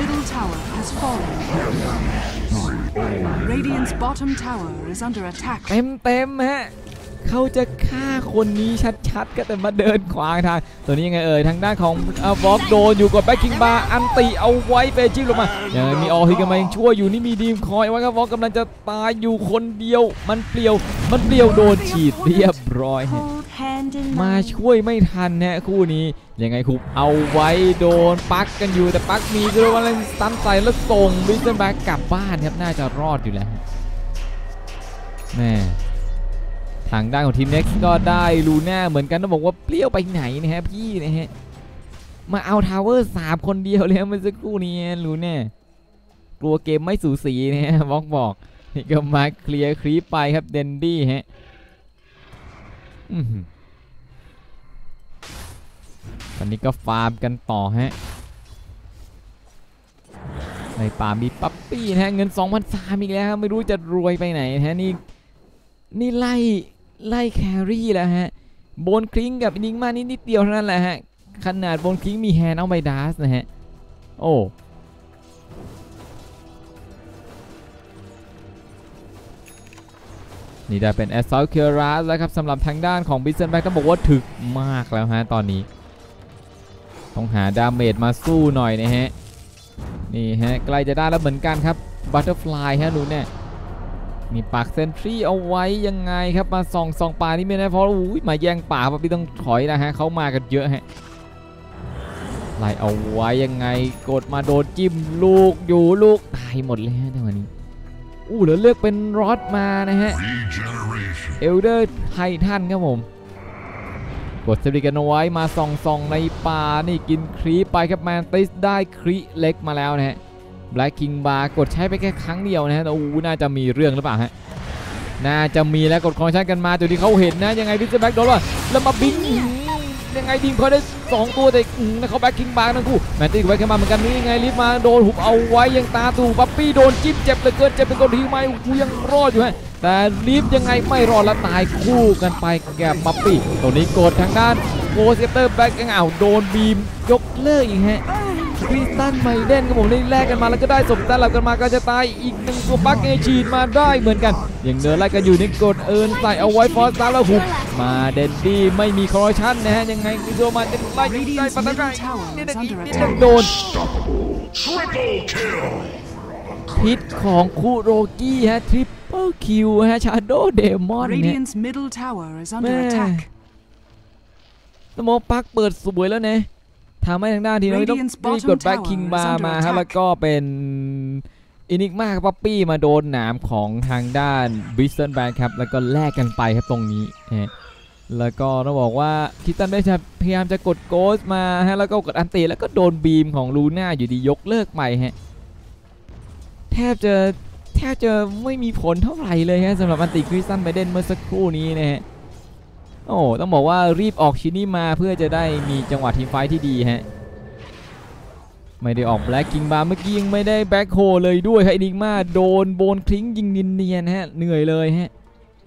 Radiant's bottom tower is under attack. เต็มฮะเขาจะฆ่าคนนี้ชัดๆก็แต่มาเดินขวางทางตัวนี้ยังไงทางด้านของวอล์กโดนอยู่กับแบ็คคิงบาร์อันติเอาไว้เฟจิลงมายังมีออฮิกันมายังช่วยอยู่นี่มีดีมคอยไว้ครับวอล์กกำลังจะตายอยู่คนเดียวมันเปลี่ยวโดนฉีดเรียบร้อยฮะมาช่วยไม่ทันฮะคู่นี้ยังไงคุบเอาไว้โดนปักกันอยู่แต่ปักมีก็เลยว่าสตันใส่แล้วส่งบิสเซนแบ็กกลับบ้านครับน่าจะรอดอยู่แล้วแม่ทางด้านของทีม Next ก็ได้ลูน่าเหมือนกันต้องบอกว่าเปรี้ยวไปไหนนะฮะพี่นะฮะมาเอาทาวเวอร์3คนเดียวเลยเมื่อสักครู่นี้ลูน่ากลัวเกมไม่สูสีนะฮะบอกนี่ก็มาเคลียร์ครีปไปครับเดนดี้ฮะตอนนี้ก็ฟาร์มกันต่อฮะในป่ามีปั๊ปปี้นะฮะเงิน 2,300 อีกแล้วไม่รู้จะรวยไปไหนนะฮะนี่ไล่แครี่แล้วฮะโบนคลิงกับอินิงมานิดเดียวเท่านั้นแหละฮะขนาดโบนคลิงมีแฮนเอาไมดัสนะฮะโอ้นี่ได้เป็นแอสซอลเคียร่าแล้วครับสำหรับทางด้านของบิสเซนแบ็กต้องบอกว่าถึกมากแล้วฮะตอนนี้ต้องหาดาเมจมาสู้หน่อยนะฮะนี่ฮะใกล้จะได้แล้วเหมือนกันครับบัตเตอร์ฟลายฮะดูเนี่ยมีปักเซนทรีเอาไว้ยังไงครับมาส่องป่านี่ไม่ได้เพราะมาแย่งป่าพี่ต้องถอยนะฮะเขามากันเยอะฮะไล่เอาไว้ยังไงกดมาโดนจิ้มลูกอยู่ลูกตายหมดเลยฮะจังหวะนี้เหลือเลือกเป็นรอดมานะฮะเอลเดอร์ไททันครับผมกดสติกันเอาไว้มาส่องในป่านี่กินครีไปครับแมนติสได้ครีเล็กมาแล้วนะฮะแบล็กคิงบาร์กดใช้ไปแค่ครั้งเดียวนะฮะน่าจะมีเรื่องหรือเปล่าฮะน่าจะมีแล้วกดคอนชั่นกันมาจุดที่เขาเห็นนะยังไงพิซซ่าแบ็กโดนว่าแล้วมาบิงยังไงดิงเขาได้2ตัวแต่เขาแบ็กคิงบาร์ทั้งคู่แมนติสไว้ขึ้นมาเหมือนกันนี่ยังไงลิฟมาโดนหุบเอาไว้ยังตาตู่ปั๊ปปี้โดนจิ้มเจ็บเหลือเกินเจ็บเป็นคนที่ไม่ยังรอดอยู่ฮะแต่ลิฟยังไงไม่รอดและตายคู่กันไปแกับปั๊ปปี้ตัวนี้กดทางด้านโกเซเตอร์แบ็กยังเอาโดนบีมยกเลิกอีกฮะคริสตันไมเดนกับผมได้แลกกันมาแล้วก็ได้สมตันหลับกันมาก็จะตายอีก1ตัวปักเอชีดมาได้เหมือนกันยังเดินไล่กันอยู่นี่กดเอินใส่เอาไว้ฟอสตาร์แล้วหุบมาเดนดี้ไม่มีคอร์ชั่นนะฮะยังไงมิโซมาจะไล่ได้ปัตตานีนี่โดนพิษของคุโรกี้ฮะทริปเปิลคิวฮะชาโดว์เดมอนเนี่ย Radiant's middle tower is under attack. สโมปักเปิดสวยแล้วเนี่ยทำให้ทางด้านทีมเราต้องกดแบ็คคิงบาร์มาฮะแล้วก็เป็นอินิกมากับป๊อปปี้มาโดนหนามของทางด้านบิสเซนแบนครับแล้วก็แลกกันไปครับตรงนี้แล้วก็ต้องบอกว่าคิตันได้พยายามจะกดโกสมาฮะแล้วก็กดอันตีแล้วก็โดนบีมของลูน่าอยู่ดียกเลิกไปฮะแทบจะไม่มีผลเท่าไหร่เลยฮะสำหรับอันติคริสตันไบเดนเมื่อสักครู่นี้นะฮะโอ้ต้องบอกว่ารีบออกชิ้นนี้มาเพื่อจะได้มีจังหวะทีมไฟที่ดีฮะไม่ได้ออกแบล็กคิงบาร์เมื่อกี้ยังไม่ได้แบ็คโฮเลยด้วยครับอินิกมาโดนโบนคลิงยิงเนียนๆฮะเหนื่อยเลยฮะ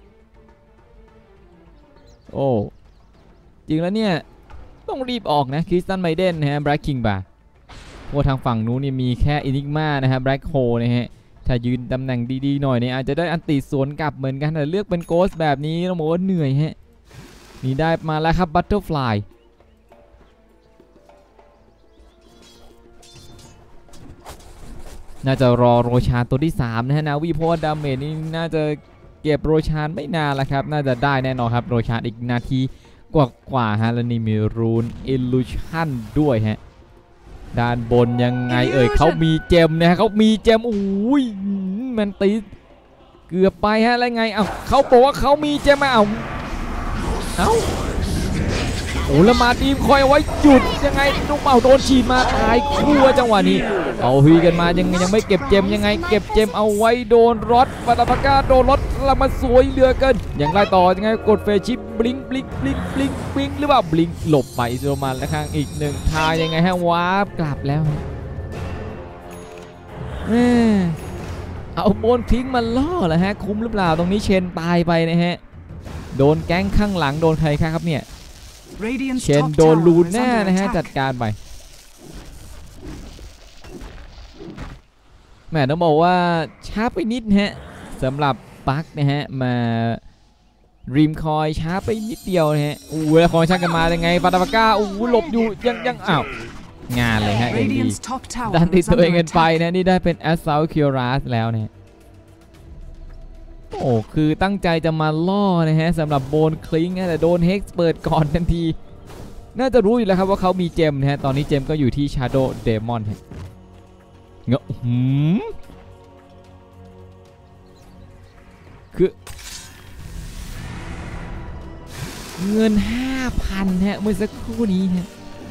โอ้จริงแล้วเนี่ยต้องรีบออกนะคริสตันไบเดนฮะแบล็กคิงบาร์เพราะทางฝั่งนู้นนี่มีแค่อินิกมานะฮะแบล็คโฮนะฮะถ้ายืนตำแหน่งดีๆหน่อยเนี่ยอาจจะได้อันติสวนกลับเหมือนกันแต่เลือกเป็นโกสแบบนี้ต้องบอกว่าเหนื่อยฮะนี่ได้มาแล้วครับบัตเตอร์ฟลายน่าจะรอโรชานตัวที่3นะฮะนาวีเพราะว่าดาเมจนี่น่าจะเก็บโรชานไม่นานแล้วครับน่าจะได้แน่นอนครับโรชานอีกนาทีกว่าฮะแล้วนี่มีรูนอิลลูชันด้วยฮะด้านบนยังไงเขามีเจมนะฮะเขามีเจมอุ้ยมันตีเกือบไปฮะแล้วไงเขาบอกว่าเขามีเจมมาโอ้แล้วมาดีมคอยเอาไว้หยุดยังไงลูกเป่าโดนฉีดมาตายคู่จังหวะนี้เอาฮีกันมายังไม่เก็บเจมยังไงเก็บเจมเอาไว้โดนรถปาตาปากาโดนรถแล้วมาสวยเหลือเกินยังไล่ต่อยังไงกดเฟชิปบลิงหรือเปล่าบลิงหลบไปโซมันแล้วข้างอีก1ทางยังไงฮะวาร์ปกลับแล้วเอาโบนทิ้งมาล่อเหรอฮะคุ้มหรือเปล่าตรงนี้เชนตายไปนะฮะโดนแก๊งข้างหลังโดนใครครับเนี่ยเชนโดนลูน่านะฮะจัดการไปแม่ต้องบอกว่าช้าไปนิดฮะสำหรับปักนะฮะมาริมคอยช้าไปนิดเดียวนะฮะแล้วคอยช่างกันมายังไงปาตาปาก้าหลบอยู่ยังงานเลยฮะยังดีดันติดตัวเองกันไปนะนี่ได้เป็นแอสซาลคิวรัสแล้วนะโอ้คือตั้งใจจะมาล่อนะฮะสำหรับโบนคลิงแต่โดนเฮกซ์เปิดก่อนทันทีน่าจะรู้อยู่แล้วครับว่าเขามีเจมนะฮะตอนนี้เจมก็อยู่ที่ Shadow Demon ฮะคือเงิน 5,000 ฮะเมื่อสักครู่นี้ฮะ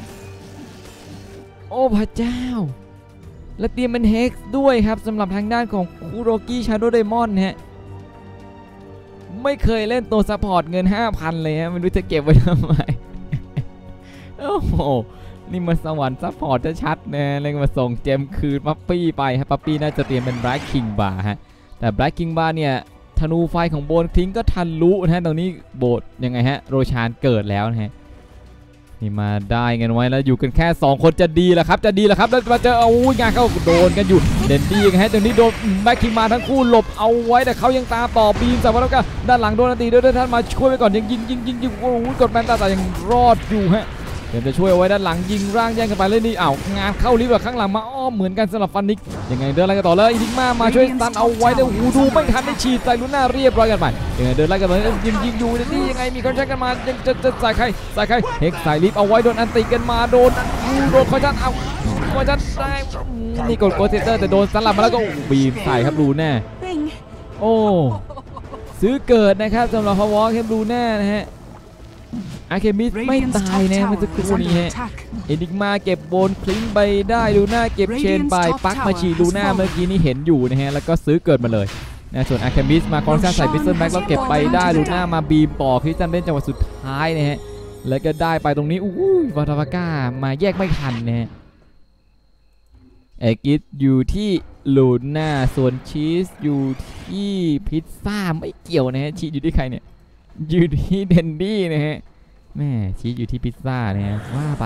โอ้พระเจ้าและเตรียมเป็นเฮกซ์ด้วยครับสำหรับทางด้านของคุโรกิชาโดว์ไดมอนด์ฮะไม่เคยเล่นตัวซัพพอร์ตเงิน 5,000 เลยฮะไม่รู้จะเก็บไว้ทำไม โอ้โหนี่มันสวรรค์ซัพพอร์ตจะชัดนะเลยมาส่งเจมคืนปั๊ปปี้ไปฮะปั๊ปปี้น่าจะเตรียมเป็นแบล็คคิงบาร์ฮะแต่แบล็คคิงบาร์เนี่ยธนูไฟของโบนทิ้งก็ทันรู้นะฮะตรงนี้โบดยังไงฮะโรชานเกิดแล้วนะฮะนี่มาได้กันไว้แล้วอยู่กันแค่2คนจะดีแล้วครับจะดีแล้วครับแล้วมาเจอเอางานเข้าโดนกันอยู่เด่นดีกันฮะตรงนี้โดนแบ็คคิงมาทั้งคู่หลบเอาไว้แต่เขายังตามต่อบีมสวัสดิ์ก็ด้านหลังโดนตีด้วยท่านมาช่วยไปก่อนยิงโอ้โหกดแมนแต่ยังรอดอยู่ฮะเดี๋ยวจะช่วยเอาไว้ด้านหลังยิงร่างแย่งกันไปเลยนี่อ้าวงานเข้าลิฟต์แบบข้างหลังมาอ้อมเหมือนกันสำหรับฟันนิกยังไงเดินไล่กันต่อเลยอินิกมาช่วยตันเอาไว้แต่หูดูไม่ทันได้ฉีดใส่ลูน่าเรียบร้อยกันไปยังไงเดินไล่กันต่อยิงอยู่นี่ยังไงมีคอนแทคกันมายังจะใส่ใครเฮกใส่ลิฟต์เอาไว้โดนอันติกันมาโดนคอนแทคเอาคอนแทคได้นี่กดโกเทเตอร์แต่โดนสลับมาแล้วก็บีมใส่ครับลูน่าโอ้ซื้อเกิดนะครับสำหรับฮาวอร์ครับลูน่านะฮะอาเคมิสไม่ตายนะมันจะครู่นี้ฮะเอนิกมาเก็บโบนคลิงไปได้ลูน่าเก็บเชนไปปักมาฉีลูน่าเมื่อกี้นี้เห็นอยู่นะฮะแล้วก็ซื้อเกิดมาเลยนะส่วนอาเคมิสมาคอนซ่าใส่พิสเซนแบ็กแล้วเก็บไปได้ลูน่ามาบีมต่อคริสตันเล่นจังหวะสุดท้ายนะฮะแล้วก็ได้ไปตรงนี้อู้วาตาฟาก้ามาแยกไม่ทันนะฮะเอกิสอยู่ที่ลูน่าส่วนชีสอยู่ที่พิซซ่าไม่เกี่ยวนะฮะชีสอยู่ที่ใครเนี่ยอยู่ที่เดนดี้นะฮะแม่ชีสอยู่ที่พิซซ่าเนี่ยว่าไป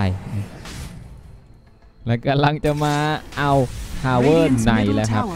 แล้วกำลังจะมาเอาทาวเวอร์ในแล้วครับ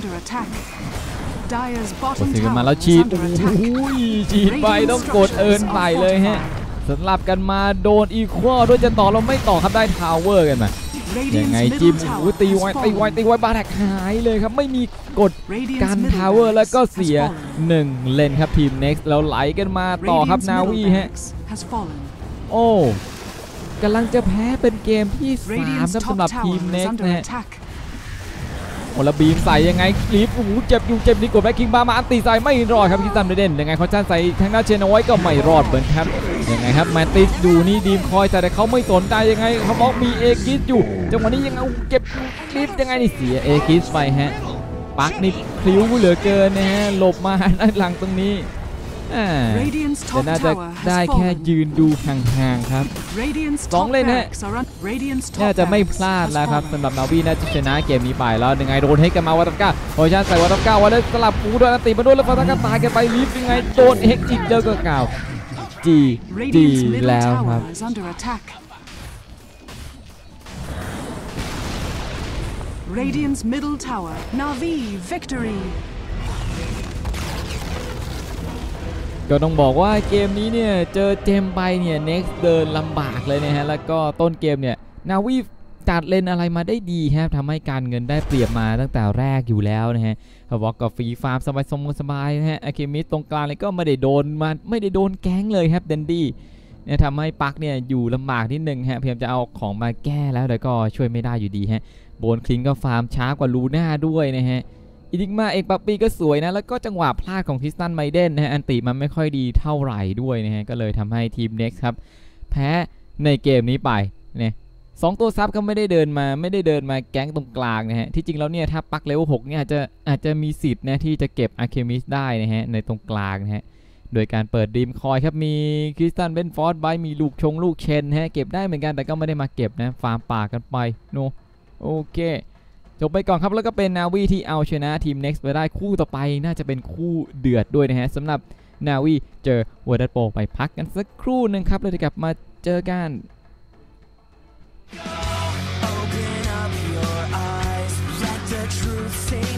กดซื้อกันมาแล้วฉีดฉีดไปต้องกดเอิร์นไปเลยฮะสลับกันมาโดนอีควอด้วยจะต่อเราไม่ต่อครับได้ทาวเวอร์กันมายังไงจิ้มตีไว้บาแท็กหายเลยครับไม่มีกดกันทาวเวอร์แล้วก็เสีย1เลนครับทีม Next แล้วไหลกันมาต่อครับนาวีฮะโอ้กำลังจะแพ้เป็นเกมที่3ครับสำหรับทีม Next นะฮะโอ้แล้วบีมใส่ยังไงคลิปเจ็บนี่กดแบ็คคิงบาร์มาอันตีใส่ไม่รอดครับคิสตันเด่นยังไงเขาจ้างใส่ทางด้านเชนเอาไว้ก็ไม่รอดเหมือนครับยังไงครับแมนติสดูนี่ดีมคอยแต่เขาไม่สนใจยังไงเขาบอกมีเอกิสอยู่จังหวะนี้ยังเอาเก็บลิฟยังไงนี่เสียเอกิสไปฮะปักนี่พลิ้วเหลือเกินนะฮะหลบมาด้านหลังตรงนี้แต่น่าจะได้แค่ยืนดูห่างๆครับ2เล่นฮะน่าจะไม่พลาดแล้วครับสำหรับนาวีน่าจะชนะเกมนี้ไปแล้วยังไงโดนเฮกกันมาวาตาก้าโอชาใส่วาตาก้าวันแล้วสลับปูด้วยตีมาด้วยแล้ววาตาก้าตายกันไปลิฟยังไงโดนเฮกอีกเจอก็กล่าวจีแล้วครับ Radiant's middle tower, Na'Vi victory. ก็ต้องบอกว่าเกมนี้เนี่ยเจอเจมไปเนี่ย Next เดินลำบากเลยนะฮะแล้วก็ต้นเกมเนี่ยนาวีจัดเลนอะไรมาได้ดีครับทำให้การเงินได้เปรียบมาตั้งแต่แรกอยู่แล้วนะฮะเขาบอกกับฟรีฟาร์มสบายนะฮะอาเคมิสตรงกลางเลยก็ไม่ได้โดนแก๊งเลยครับเดนดี้เนี่ยทำให้ปักเนี่ยอยู่ลำบากนิดนึงฮะพยายามจะเอาของมาแก้แล้วแต่ก็ช่วยไม่ได้อยู่ดีฮะโบนคลิงก็ฟาร์มช้ากว่าลูน่าด้วยนะฮะอินิกมาเอกปัปปี้ก็สวยนะแล้วก็จังหวะพลาดของคริสตันไมเดนนะฮะอันติมันไม่ค่อยดีเท่าไหร่ด้วยนะฮะก็เลยทำให้ทีม Next ครับแพ้ในเกมนี้ไปเนี่ย2ตัวซับก็ไม่ได้เดินมาแก๊งตรงกลางนะฮะที่จริงแล้วเนี่ยถ้าปักเลเวล6เนี่ยอาจจะมีสิทธิ์นะที่จะเก็บอาร์เคมิสได้นะฮะในตรงกลางนะฮะโดยการเปิดดีมคอยครับมีคริสตันเบนฟอร์ดไบมีลูกเชนฮะเก็บได้เหมือนกันแต่ก็ไม่ได้มาเก็บนะฟาร์มป่ากันไปโนโอเคจบไปก่อนครับแล้วก็เป็นนาวีที่เอาชนะทีม Next ไปได้คู่ต่อไปน่าจะเป็นคู่เดือดด้วยนะฮะสำหรับนาวีเจอเวอร์ดัตโปไปพักกันสักครู่นึงครับแล้วจะกลับมาเจอกัน Open up your eyes, let the truth sink